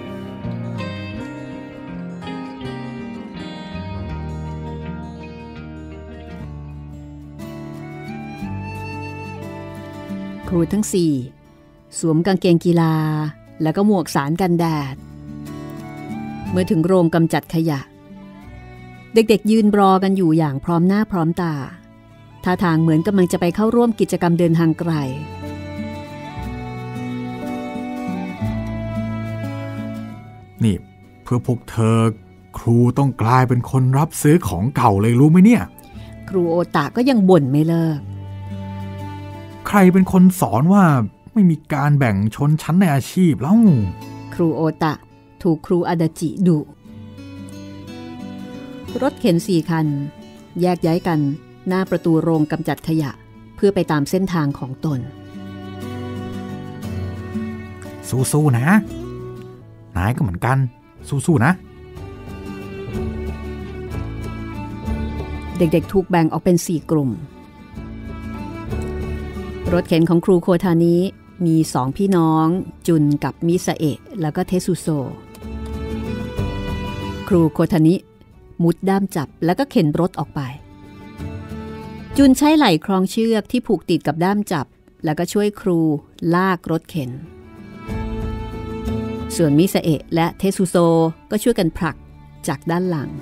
ครูทั้ง4สวมกางเกงกีฬาแล้วก็หมวกสารกันแดดเมื่อถึงโรงกำจัดขยะเด็กๆยืนรอกันอยู่อย่างพร้อมหน้าพร้อมตาท่าทางเหมือนกำลังจะไปเข้าร่วมกิจกรรมเดินทางไกลนี่เพื่อพวกเธอครูต้องกลายเป็นคนรับซื้อของเก่าเลยรู้ไหมเนี่ยครูโอตะก็ยังบ่นไม่เลิกใครเป็นคนสอนว่าไม่มีการแบ่งชนชั้นในอาชีพเล่าครูโอตะถูกครูอาดาจิดุรถเข็น4 คันแยกย้ายกันหน้าประตูโรงกำจัดขยะเพื่อไปตามเส้นทางของตนสู้ๆนะนายก็เหมือนกันสู้ๆนะเด็กๆถูกแบ่งออกเป็น4 กลุ่มรถเข็นของครูโคทานิมี2 พี่น้องจุนกับมิซาเอะแล้วก็เทสุโซครูโคทานิมุดด้ามจับแล้วก็เข็นรถออกไปจุนใช้ไหล่คล้องเชือกที่ผูกติดกับด้ามจับแล้วก็ช่วยครูลากรถเข็นส่วนมิซาเอะและเทสุโซก็ช่วยกันผลักจากด้านหลัง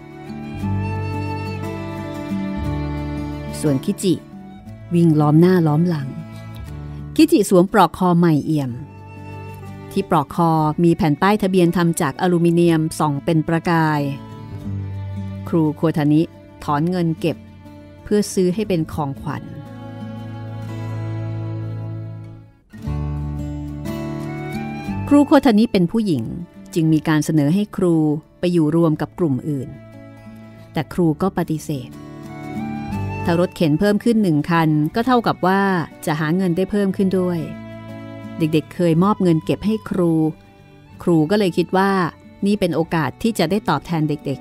ส่วนคิจิวิ่งล้อมหน้าล้อมหลังคิจิสวมปลอกคอใหม่เอี่ยมที่ปลอกคอมีแผ่นป้ายทะเบียนทำจากอลูมิเนียมส่องเป็นประกายครูโคทานิถอนเงินเก็บเพื่อซื้อให้เป็นของขวัญครูโคทานิเป็นผู้หญิงจึงมีการเสนอให้ครูไปอยู่รวมกับกลุ่มอื่นแต่ครูก็ปฏิเสธถ้ารถเข็นเพิ่มขึ้น1 คันก็เท่ากับว่าจะหาเงินได้เพิ่มขึ้นด้วยเด็กๆเคยมอบเงินเก็บให้ครูก็เลยคิดว่านี่เป็นโอกาสที่จะได้ตอบแทนเด็ก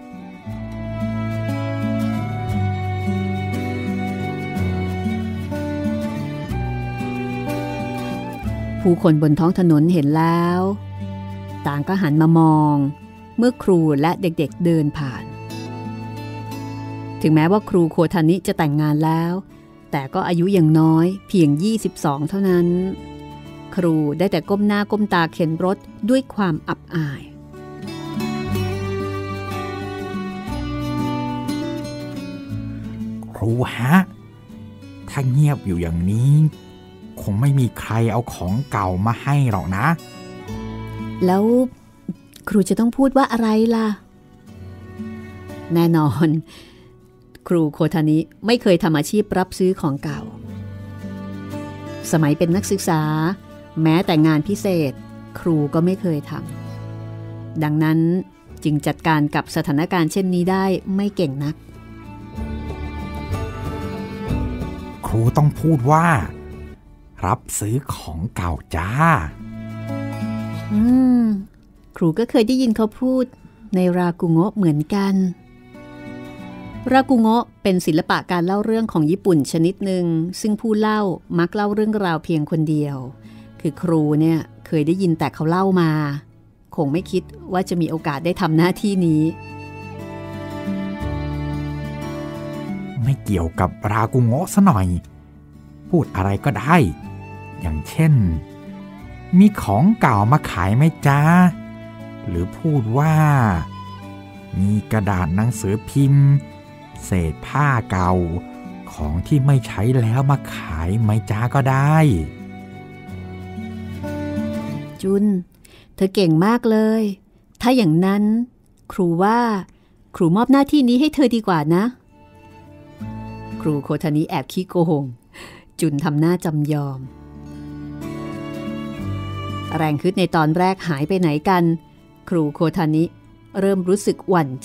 ๆผู้คนบนท้องถนนเห็นแล้วต่างก็หันมามองเมื่อครูและเด็กๆเดินผ่านถึงแม้ว่าครูโคทานิจะแต่งงานแล้วแต่ก็อายุยังน้อยเพียง22เท่านั้นครูได้แต่ก้มหน้าก้มตาเข็นรถด้วยความอับอายครูฮะถ้าเงียบอยู่อย่างนี้คงไม่มีใครเอาของเก่ามาให้หรอกนะแล้วครูจะต้องพูดว่าอะไรล่ะแน่นอนครูโคทานิไม่เคยทำอาชีพรับซื้อของเก่าสมัยเป็นนักศึกษาแม้แต่งานพิเศษครูก็ไม่เคยทำดังนั้นจึงจัดการกับสถานการณ์เช่นนี้ได้ไม่เก่งนักครูต้องพูดว่ารับซื้อของเก่าจ้าครูก็เคยได้ยินเขาพูดในรากุโงะเหมือนกันรากุโงะเป็นศิลปะการเล่าเรื่องของญี่ปุ่นชนิดหนึ่งซึ่งผู้เล่ามักเล่าเรื่องราวเพียงคนเดียวคือครูเนี่ยเคยได้ยินแต่เขาเล่ามาคงไม่คิดว่าจะมีโอกาสได้ทำหน้าที่นี้ไม่เกี่ยวกับรากุโงะซะหน่อยพูดอะไรก็ได้อย่างเช่นมีของเก่ามาขายไหมจ้าหรือพูดว่ามีกระดาษหนังสือพิมพ์เศษผ้าเก่าของที่ไม่ใช้แล้วมาขายไหมจ้าก็ได้จุนเธอเก่งมากเลยถ้าอย่างนั้นครูว่าครูมอบหน้าที่นี้ให้เธอดีกว่านะครูโคทานิแอบขี้โกงจุนทำหน้าจำยอมแรงฮึดในตอนแรกหายไปไหนกันครูโคทานิเริ่มรู้สึกหวั่นใจ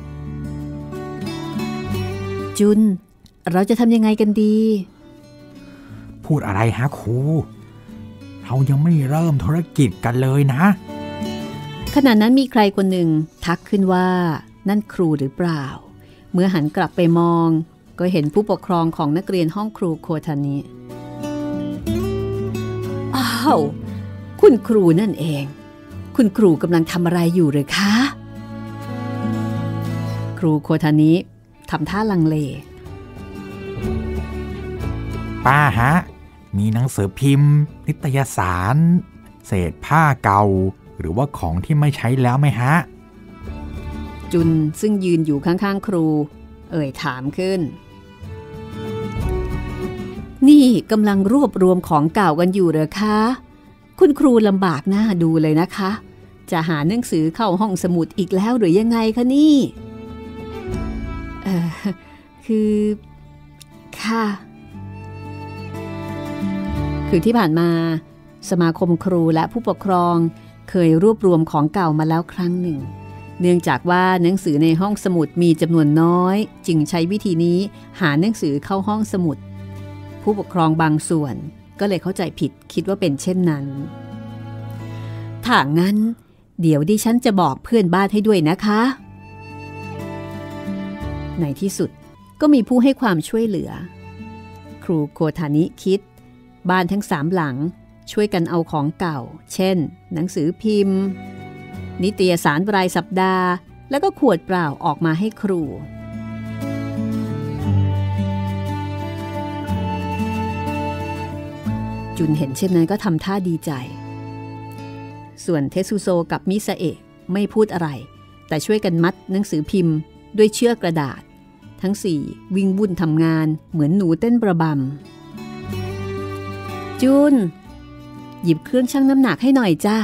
จุนเราจะทำยังไงกันดีพูดอะไรฮะครูเรายังไม่เริ่มธุรกิจกันเลยนะขณะนั้นมีใครคนหนึ่งทักขึ้นว่านั่นครูหรือเปล่าเมื่อหันกลับไปมองก็เห็นผู้ปกครองของนักเรียนห้องครูโคทานิอ้าวคุณครูนั่นเองคุณครูกำลังทำอะไรอยู่หรือคะครูโคทานิทำท่าลังเลป้าฮะมีหนังสือพิมพ์นิตยสารเศษผ้าเก่าหรือว่าของที่ไม่ใช้แล้วไหมฮะจุนซึ่งยืนอยู่ข้างๆครูเอ่ยถามขึ้นนี่กำลังรวบรวมของเก่ากันอยู่เหรอคะคุณครูลำบากหน้าดูเลยนะคะจะหาหนังสือเข้าห้องสมุดอีกแล้วหรือยังไงคะนี่คือค่ะคือที่ผ่านมาสมาคมครูและผู้ปกครองเคยรวบรวมของเก่ามาแล้วครั้งหนึ่งเนื่องจากว่าหนังสือในห้องสมุดมีจำนวนน้อยจึงใช้วิธีนี้หาหนังสือเข้าห้องสมุดผู้ปกครองบางส่วนก็เลยเข้าใจผิดคิดว่าเป็นเช่นนั้นถ้างั้นเดี๋ยวดิฉันจะบอกเพื่อนบ้านให้ด้วยนะคะในที่สุดก็มีผู้ให้ความช่วยเหลือครูโคทานิคิดบ้านทั้ง3หลังช่วยกันเอาของเก่าเช่นหนังสือพิมพ์นิตยสารรายสัปดาห์แล้วก็ขวดเปล่าออกมาให้ครูจุนเห็นเช่นนั้นก็ทำท่าดีใจส่วนเทซุโซกับมิซาเอะไม่พูดอะไรแต่ช่วยกันมัดหนังสือพิมพ์ด้วยเชือกกระดาษทั้ง4วิ่งวุ่นทำงานเหมือนหนูเต้นประบำจุนหยิบเครื่องชั่งน้ำหนักให้หน่อยจ้า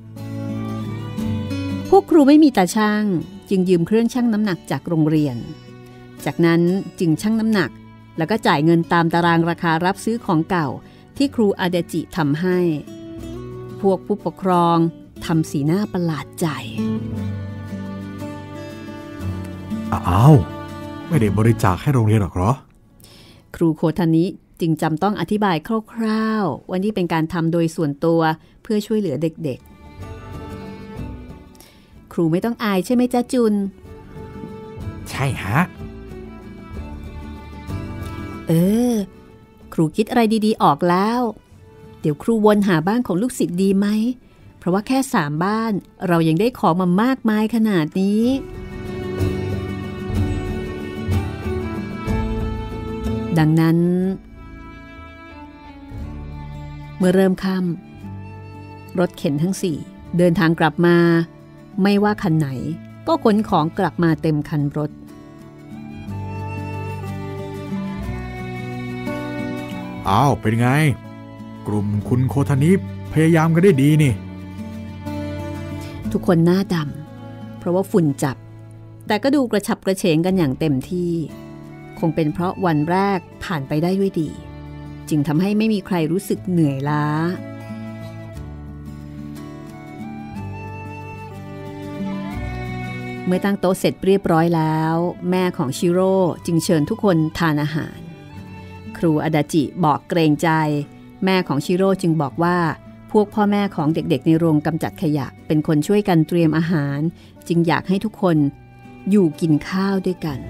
พวกครูไม่มีตาช่างจึงยืมเครื่องชั่งน้ำหนักจากโรงเรียนจากนั้นจึงชั่งน้ำหนักแล้วก็จ่ายเงินตามตารางราคารับซื้อของเก่าที่ครูอาเดจิทำให้พวกผู้ปกครองทำสีหน้าประหลาดใจอ้าวไม่ได้บริจาคให้โรงเรียนหรอกเหรอครูโคทานิจึงจำต้องอธิบายคร่าวๆว่านี่เป็นการทำโดยส่วนตัวเพื่อช่วยเหลือเด็กๆครูไม่ต้องอายใช่ไหมจ๊ะจุนใช่ฮะครูคิดอะไรดีๆออกแล้วเดี๋ยวครูวนหาบ้านของลูกศิษย์ดีไหมเพราะว่าแค่3บ้านเรายังได้ของมามากมายขนาดนี้ดังนั้นเมื่อเริ่มค่ำรถเข็นทั้ง4เดินทางกลับมาไม่ว่าคันไหนก็ขนของกลับมาเต็มคันรถอ้าวเป็นไงกลุ่มคุณโคทานิพยายามกันได้ดีนี่ทุกคนหน้าดำเพราะว่าฝุ่นจับแต่ก็ดูกระฉับกระเฉงกันอย่างเต็มที่คงเป็นเพราะวันแรกผ่านไปได้ด้วยดีจึงทำให้ไม่มีใครรู้สึกเหนื่อยล้าเมื่อตั้งโต๊ะเสร็จเรียบร้อยแล้วแม่ของชิโร่จึงเชิญทุกคนทานอาหารครูอาดาจิบอกเกรงใจแม่ของชิโร่จึงบอกว่าพวกพ่อแม่ของเด็กๆในโรงกำจัดขยะเป็นคนช่วยกันเตรียมอาหารจึงอยากให้ทุกคนอยู่กินข้าวด้วยกัน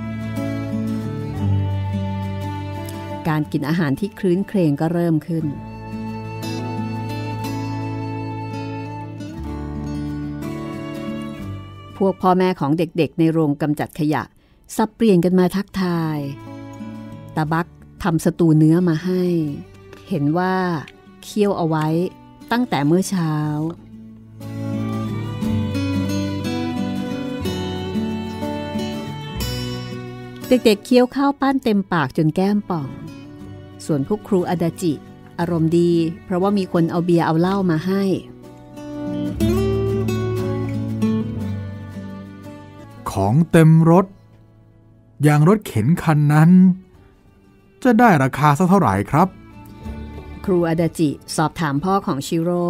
การกินอาหารที่ครื้นเครงก็เริ่มขึ้นพวกพ่อแม่ของเด็กๆในโรงกำจัดขยะสับเปลี่ยนกันมาทักทายตาบักทำสตูเนื้อมาให้เห็นว่าเคี่ยวเอาไว้ตั้งแต่เมื่อเช้าเด็กๆเคี้ยวข้าวปั้นเต็มปากจนแก้มป่องส่วนพวกครูอาดาจิอารมณ์ดีเพราะว่ามีคนเอาเบียร์เอาเหล้ามาให้ของเต็มรถอย่างรถเข็นคันนั้นจะได้ราคาสักเท่าไหร่ครับครูอาดาจิสอบถามพ่อของชิโร่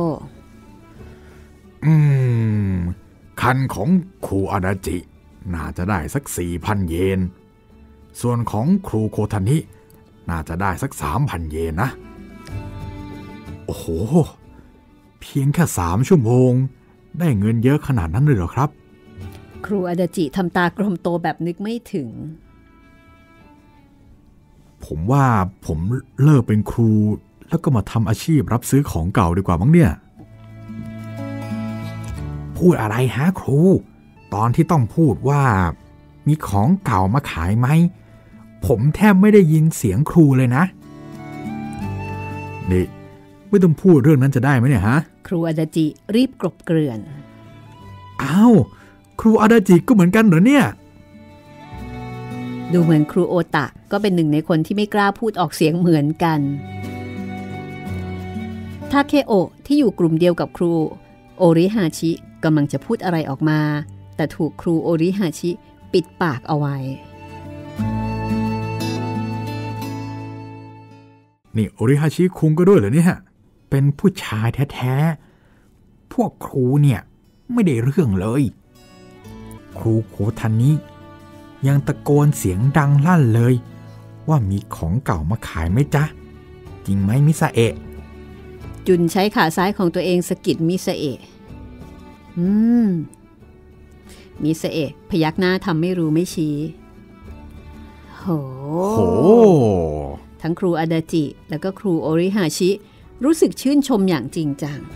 คันของครูอาดาจิน่าจะได้สัก 4,000 เยนส่วนของครูโคทานิน่าจะได้สัก 3,000 เยนนะโอ้โหเพียงแค่3 ชั่วโมงได้เงินเยอะขนาดนั้นเลยเหรอครับครูอาดาจิทำตากลมโตแบบนึกไม่ถึงผมว่าผมเลิกเป็นครูแล้วก็มาทำอาชีพรับซื้อของเก่าดีกว่ามั้งเนี่ยพูดอะไรฮะครูตอนที่ต้องพูดว่ามีของเก่ามาขายไหมผมแทบไม่ได้ยินเสียงครูเลยนะนี่ไม่ต้องพูดเรื่องนั้นจะได้ไหมเนี่ยฮะครูอาดาจิรีบกลบเกลื่อนอ้าวครูอาดาจิก็เหมือนกันเหรอเนี่ยดูเหมือนครูโอตะก็เป็นหนึ่งในคนที่ไม่กล้าพูดออกเสียงเหมือนกันทาเคโอะที่อยู่กลุ่มเดียวกับครูโอริฮาชิกำลังจะพูดอะไรออกมาแต่ถูกครูโอริฮาชิปิดปากเอาไว้นี่โอริฮาชิคุงก็ด้วยเหรอเนี่ยเป็นผู้ชายแท้ๆพวกครูเนี่ยไม่ได้เรื่องเลยครูโคทานิยังตะโกนเสียงดังลั่นเลยว่ามีของเก่ามาขายไหมจ๊ะจริงไหมมิซาเอะจุนใช้ขาซ้ายของตัวเองสะกิดมิซาเอะมิซาเอะพยักหน้าทำไม่รู้ไม่ชี้โหทั้งครูอาดาจิแล้วก็ครูโอริฮาชิรู้สึกชื่นชมอย่างจริงจัง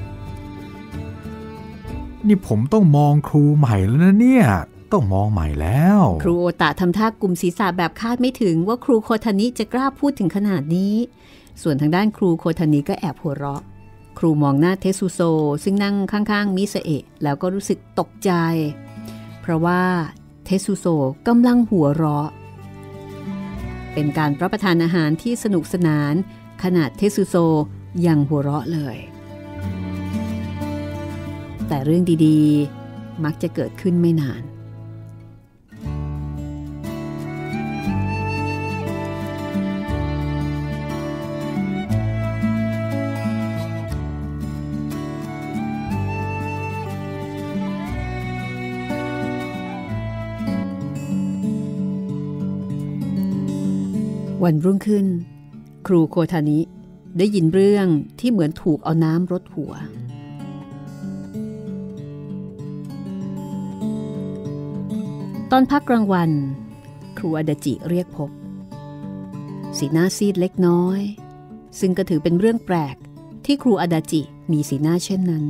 นี่ผมต้องมองครูใหม่แล้วนะเนี่ยต้องมองใหม่แล้วครูโอตะทำท่ากุมศีรษะแบบคาดไม่ถึงว่าครูโคทานิจะกล้าพูดถึงขนาดนี้ส่วนทางด้านครูโคทานิก็แอบหัวเราะครูมองหน้าเทสุโซซึ่งนั่งข้างๆมิซาเอะแล้วก็รู้สึกตกใจเพราะว่าเทสุโซกำลังหัวเราะเป็นการรับประทานอาหารที่สนุกสนานขนาดเทสุโซยังหัวเราะเลยแต่เรื่องดีๆมักจะเกิดขึ้นไม่นานวันรุ่งขึ้นครูโคทานิได้ยินเรื่องที่เหมือนถูกเอาน้ำรดหัวตอนพักกลางวันครูอาดาจิเรียกพบสีหน้าซีดเล็กน้อยซึ่งก็ถือเป็นเรื่องแปลกที่ครูอาดาจิมีสีหน้าเช่นนั้น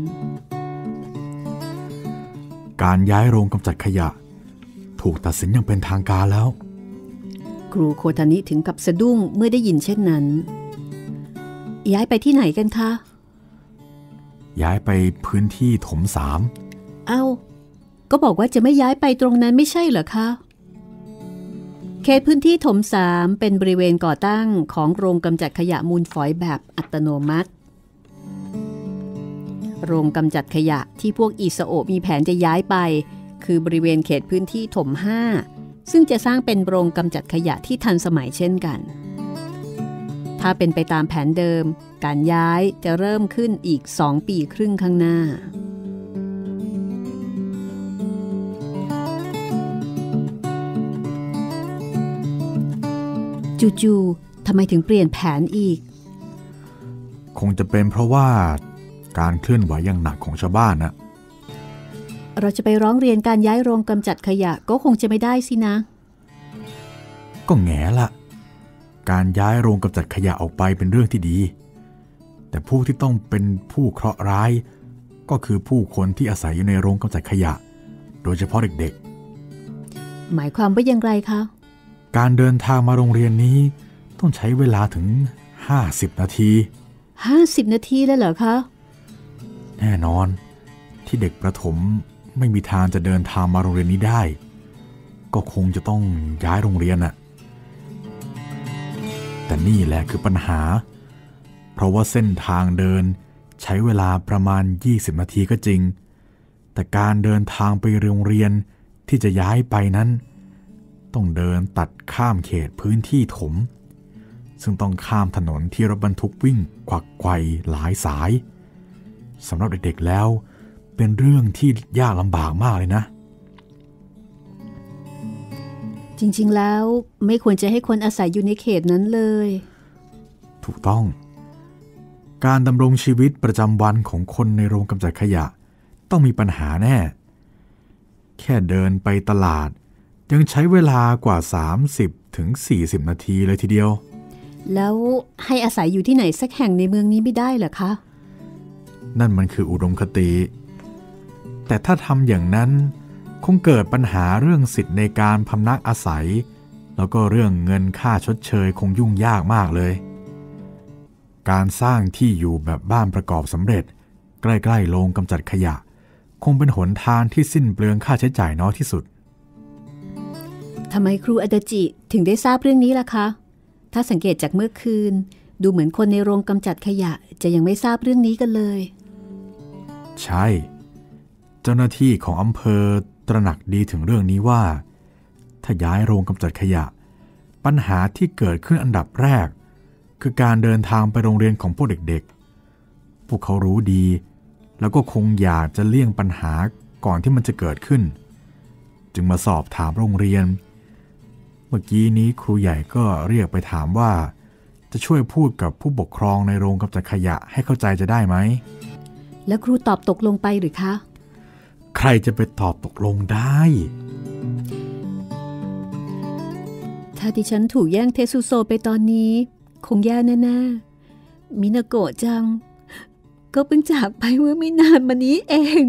การย้ายโรงกำจัดขยะถูกตัดสินอย่างเป็นทางการแล้วครูโคทานิถึงกับสะดุ้งเมื่อได้ยินเช่นนั้นย้ายไปที่ไหนกันคะย้ายไปพื้นที่ถม 3เอ้าก็บอกว่าจะไม่ย้ายไปตรงนั้นไม่ใช่เหรอคะเขตพื้นที่ถม3เป็นบริเวณก่อตั้งของโรงกำจัดขยะมูลฝอยแบบอัตโนมัติโรงกำจัดขยะที่พวกอิซาโอะมีแผนจะย้ายไปคือบริเวณเขตพื้นที่ถม5ซึ่งจะสร้างเป็นโรงกำจัดขยะที่ทันสมัยเช่นกันถ้าเป็นไปตามแผนเดิมการย้ายจะเริ่มขึ้นอีก2 ปีครึ่งข้างหน้าจู่ๆทำไมถึงเปลี่ยนแผนอีกคงจะเป็นเพราะว่าการเคลื่อนไหวอย่างหนักของชาวบ้านนะเราจะไปร้องเรียนการย้ายโรงกำจัดขยะก็คงจะไม่ได้สินะก็แง่ละการย้ายโรงกำจัดขยะออกไปเป็นเรื่องที่ดีแต่ผู้ที่ต้องเป็นผู้เคราะห์ร้ายก็คือผู้คนที่อาศัยอยู่ในโรงกำจัดขยะโดยเฉพาะเด็กๆหมายความว่าอย่างไรคะการเดินทางมาโรงเรียนนี้ต้องใช้เวลาถึง50 นาที 50 นาทีเลยเหรอคะแน่นอนที่เด็กประถมไม่มีทางจะเดินทางมาโรงเรียนนี้ได้ก็คงจะต้องย้ายโรงเรียนน่ะแต่นี่แหละคือปัญหาเพราะว่าเส้นทางเดินใช้เวลาประมาณ20 นาทีก็จริงแต่การเดินทางไปโรงเรียนที่จะย้ายไปนั้นต้องเดินตัดข้ามเขตพื้นที่ถมซึ่งต้องข้ามถนนที่รถบรรทุกวิ่งกวักไกวหลายสายสำหรับเด็กๆแล้วเป็นเรื่องที่ยากลำบากมากเลยนะจริงๆแล้วไม่ควรจะให้คนอาศัยอยู่ในเขตนั้นเลยถูกต้องการดำรงชีวิตประจำวันของคนในโรงกำจัดขยะต้องมีปัญหาแน่แค่เดินไปตลาดยังใช้เวลากว่า30 ถึง 40 นาทีเลยทีเดียวแล้วให้อาศัยอยู่ที่ไหนสักแห่งในเมืองนี้ไม่ได้เหรอคะนั่นมันคืออุดมคติแต่ถ้าทำอย่างนั้นคงเกิดปัญหาเรื่องสิทธิ์ในการพำนักอาศัยแล้วก็เรื่องเงินค่าชดเชยคงยุ่งยากมากเลยการสร้างที่อยู่แบบบ้านประกอบสำเร็จใกล้ๆโรงกำจัดขยะคงเป็นหนทางที่สิ้นเปลืองค่าใช้จ่ายน้อยที่สุดทำไมครูอาดาจิถึงได้ทราบเรื่องนี้ล่ะคะถ้าสังเกตจากเมื่อคืนดูเหมือนคนในโรงกำจัดขยะจะยังไม่ทราบเรื่องนี้กันเลยใช่เจ้าหน้าที่ของอำเภอตระหนักดีถึงเรื่องนี้ว่าถ้าย้ายโรงกำจัดขยะปัญหาที่เกิดขึ้นอันดับแรกคือการเดินทางไปโรงเรียนของพวกเด็กๆพวกเขารู้ดีแล้วก็คงอยากจะเลี่ยงปัญหาก่อนที่มันจะเกิดขึ้นจึงมาสอบถามโรงเรียนเมื่อกี้นี้ครูใหญ่ก็เรียกไปถามว่าจะช่วยพูดกับผู้ปกครองในโรงกำจัดขยะให้เข้าใจจะได้ไหมแล้วครูตอบตกลงไปหรือคะใครจะไปตอบตกลงได้ถ้าดิฉันถูกแย่งเทสุโซไปตอนนี้คงแย่แน่ๆมินาโกะจังก็เพิ่งจากไปเมื่อไม่นานมานี้เอง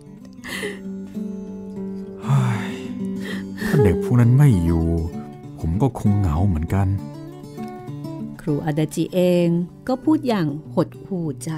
ถ้าเด็กพวกนั้นไม่อยู่ผมก็คงเหงาเหมือนกันครูอาดาจิเองก็พูดอย่างหดหู่ใจ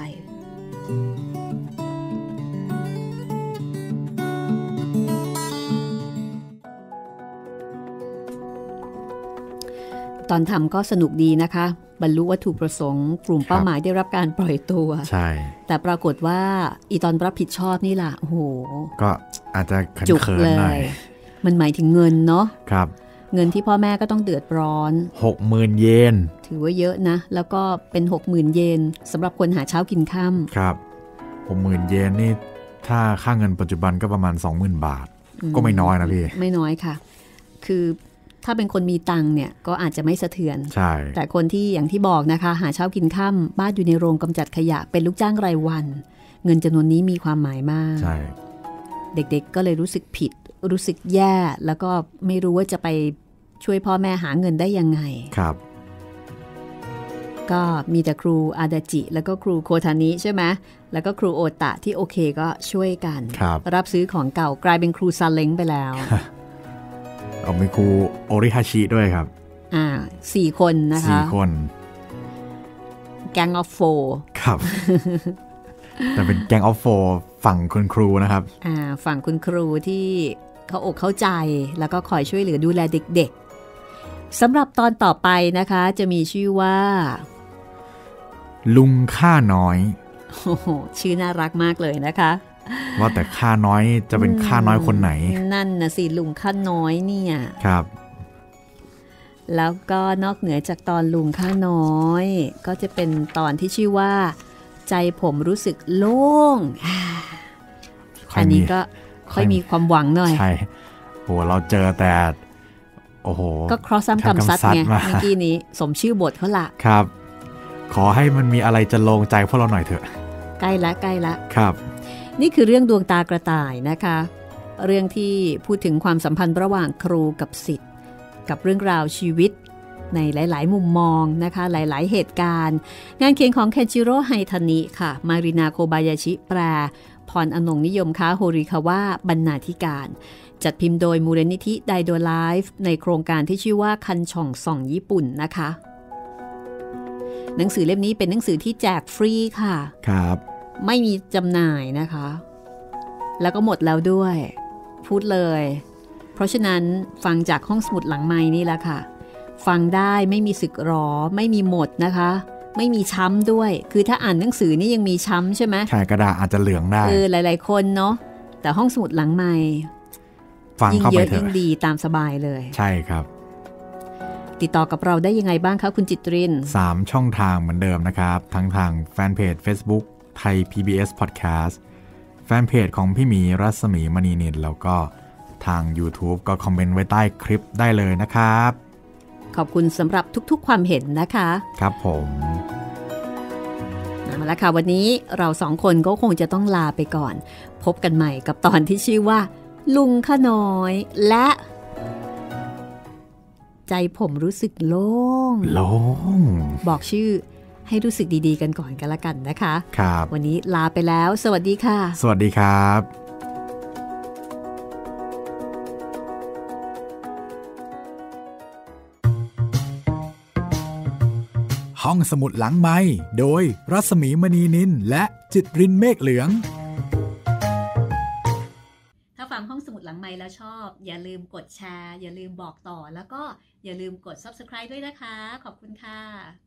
ตอนทำก็สนุกดีนะคะบรรลุวัตถุประสงค์กลุ่มเป้าหมายได้รับการปล่อยตัวใช่แต่ปรากฏว่าอีตอนรับผิดชอบนี่ล่ะโอ้โหก็อาจจะจุกเลยมันหมายถึงเงินเนาะครับเงินที่พ่อแม่ก็ต้องเดือดร้อน 60,000 เยนถือว่าเยอะนะแล้วก็เป็น 60,000 เยนสำหรับคนหาเช้ากินค่ำครับ 60,000 เยนนี่ถ้าค่าเงินปัจจุบันก็ประมาณ 20,000 บาทก็ไม่น้อยนะพี่ไม่น้อยค่ะคือถ้าเป็นคนมีตังค์เนี่ยก็อาจจะไม่สะเทือนใช่แต่คนที่อย่างที่บอกนะคะหาเช้ากินค่ำบ้านอยู่ในโรงกำจัดขยะเป็นลูกจ้างรายวันเงินจำนวนนี้มีความหมายมากใช่เด็กๆก็เลยรู้สึกผิดรู้สึกแย่แล้วก็ไม่รู้ว่าจะไปช่วยพ่อแม่หาเงินได้ยังไงครับก็มีแต่ครูอาดาจิแล้วก็ครูโคทานิใช่ไหมแล้วก็ครูโอตะที่โอเคก็ช่วยกัน รับซื้อของเก่ากลายเป็นครูซาเล้งไปแล้วเอามีครูโอริฮาชิด้วยครับ 4 คนนะคะ 4 คนแก๊งออฟโฟครับ แต่เป็นแก๊งออฟโฟฝั่งคุณครูนะครับฝั่งคุณครูที่เขาอกเข้าใจแล้วก็คอยช่วยเหลือดูแลเด็กๆสำหรับตอนต่อไปนะคะจะมีชื่อว่าลุงข้าน้อยโอ้โหชื่อน่ารักมากเลยนะคะว่าแต่ข้าน้อยจะเป็นข้าน้อยคนไหนนั่นนะสิลุงข้าน้อยเนี่ยครับแล้วก็นอกเหนือจากตอนลุงข้าน้อยก็จะเป็นตอนที่ชื่อว่าใจผมรู้สึกโล่งอันนี้ก็ค่อยมีความหวังหน่อยใช่โหเราเจอแต่โอ้โหก็เคราะห์ซ้ำกรรมซัดไงเมื่อกี้นี้สมชื่อบทเขาละครับขอให้มันมีอะไรจะลงใจพวกเราหน่อยเถอะใกล้ละครับนี่คือเรื่องดวงตากระต่ายนะคะเรื่องที่พูดถึงความสัมพันธ์ระหว่างครูกับศิษย์กับเรื่องราวชีวิตในหลายๆมุมมองนะคะหลายๆเหตุการณ์งานเขียนของเคนจิโร่ไฮทานิค่ะมารินาโคบายาชิแปลพรอนงนิยมค้าโฮริคาวะบรรณาธิการจัดพิมพ์โดยมูลนิธิไดโดไลฟ์ในโครงการที่ชื่อว่าคันช่องส่องญี่ปุ่นนะคะหนังสือเล่มนี้เป็นหนังสือที่แจกฟรีค่ะครับไม่มีจำหน่ายนะคะแล้วก็หมดแล้วด้วยพูดเลยเพราะฉะนั้นฟังจากห้องสมุดหลังไม้นี่แหละค่ะฟังได้ไม่มีสึกหรอไม่มีหมดนะคะไม่มีช้ำด้วยคือถ้าอ่านหนังสือนี่ยังมีช้ำใช่ไหมใช่กระดาษอาจจะเหลืองได้หลายๆคนเนาะแต่ห้องสมุดหลังไม้ฟังเข้าไปเถอะยิ่งดีตามสบายเลยใช่ครับติดต่อกับเราได้ยังไงบ้างคะคุณจิตริน 3ช่องทางเหมือนเดิมนะครับทั้งทางแฟนเพจ Facebook ไทย PBS Podcast แฟนเพจของพี่หมีรัศมีมณีนินแล้วก็ทาง YouTube ก็คอมเมนต์ไว้ใต้คลิปได้เลยนะครับขอบคุณสำหรับทุกๆความเห็นนะคะครับผมมาแล้วค่ะวันนี้เรา2คนก็คงจะต้องลาไปก่อนพบกันใหม่กับตอนที่ชื่อว่าลุงข้าน้อยและใจผมรู้สึกโล่งบอกชื่อให้รู้สึกดีๆกันก่อนกันละกันนะคะครับวันนี้ลาไปแล้วสวัสดีค่ะสวัสดีครับห้องสมุดหลังไมค์โดยรัศมีมณีนินและจิตรินเมฆเหลืองถ้าฟังห้องสมุดหลังไมค์แล้วชอบอย่าลืมกดแชร์อย่าลืมบอกต่อแล้วก็อย่าลืมกด Subscribe ด้วยนะคะขอบคุณค่ะ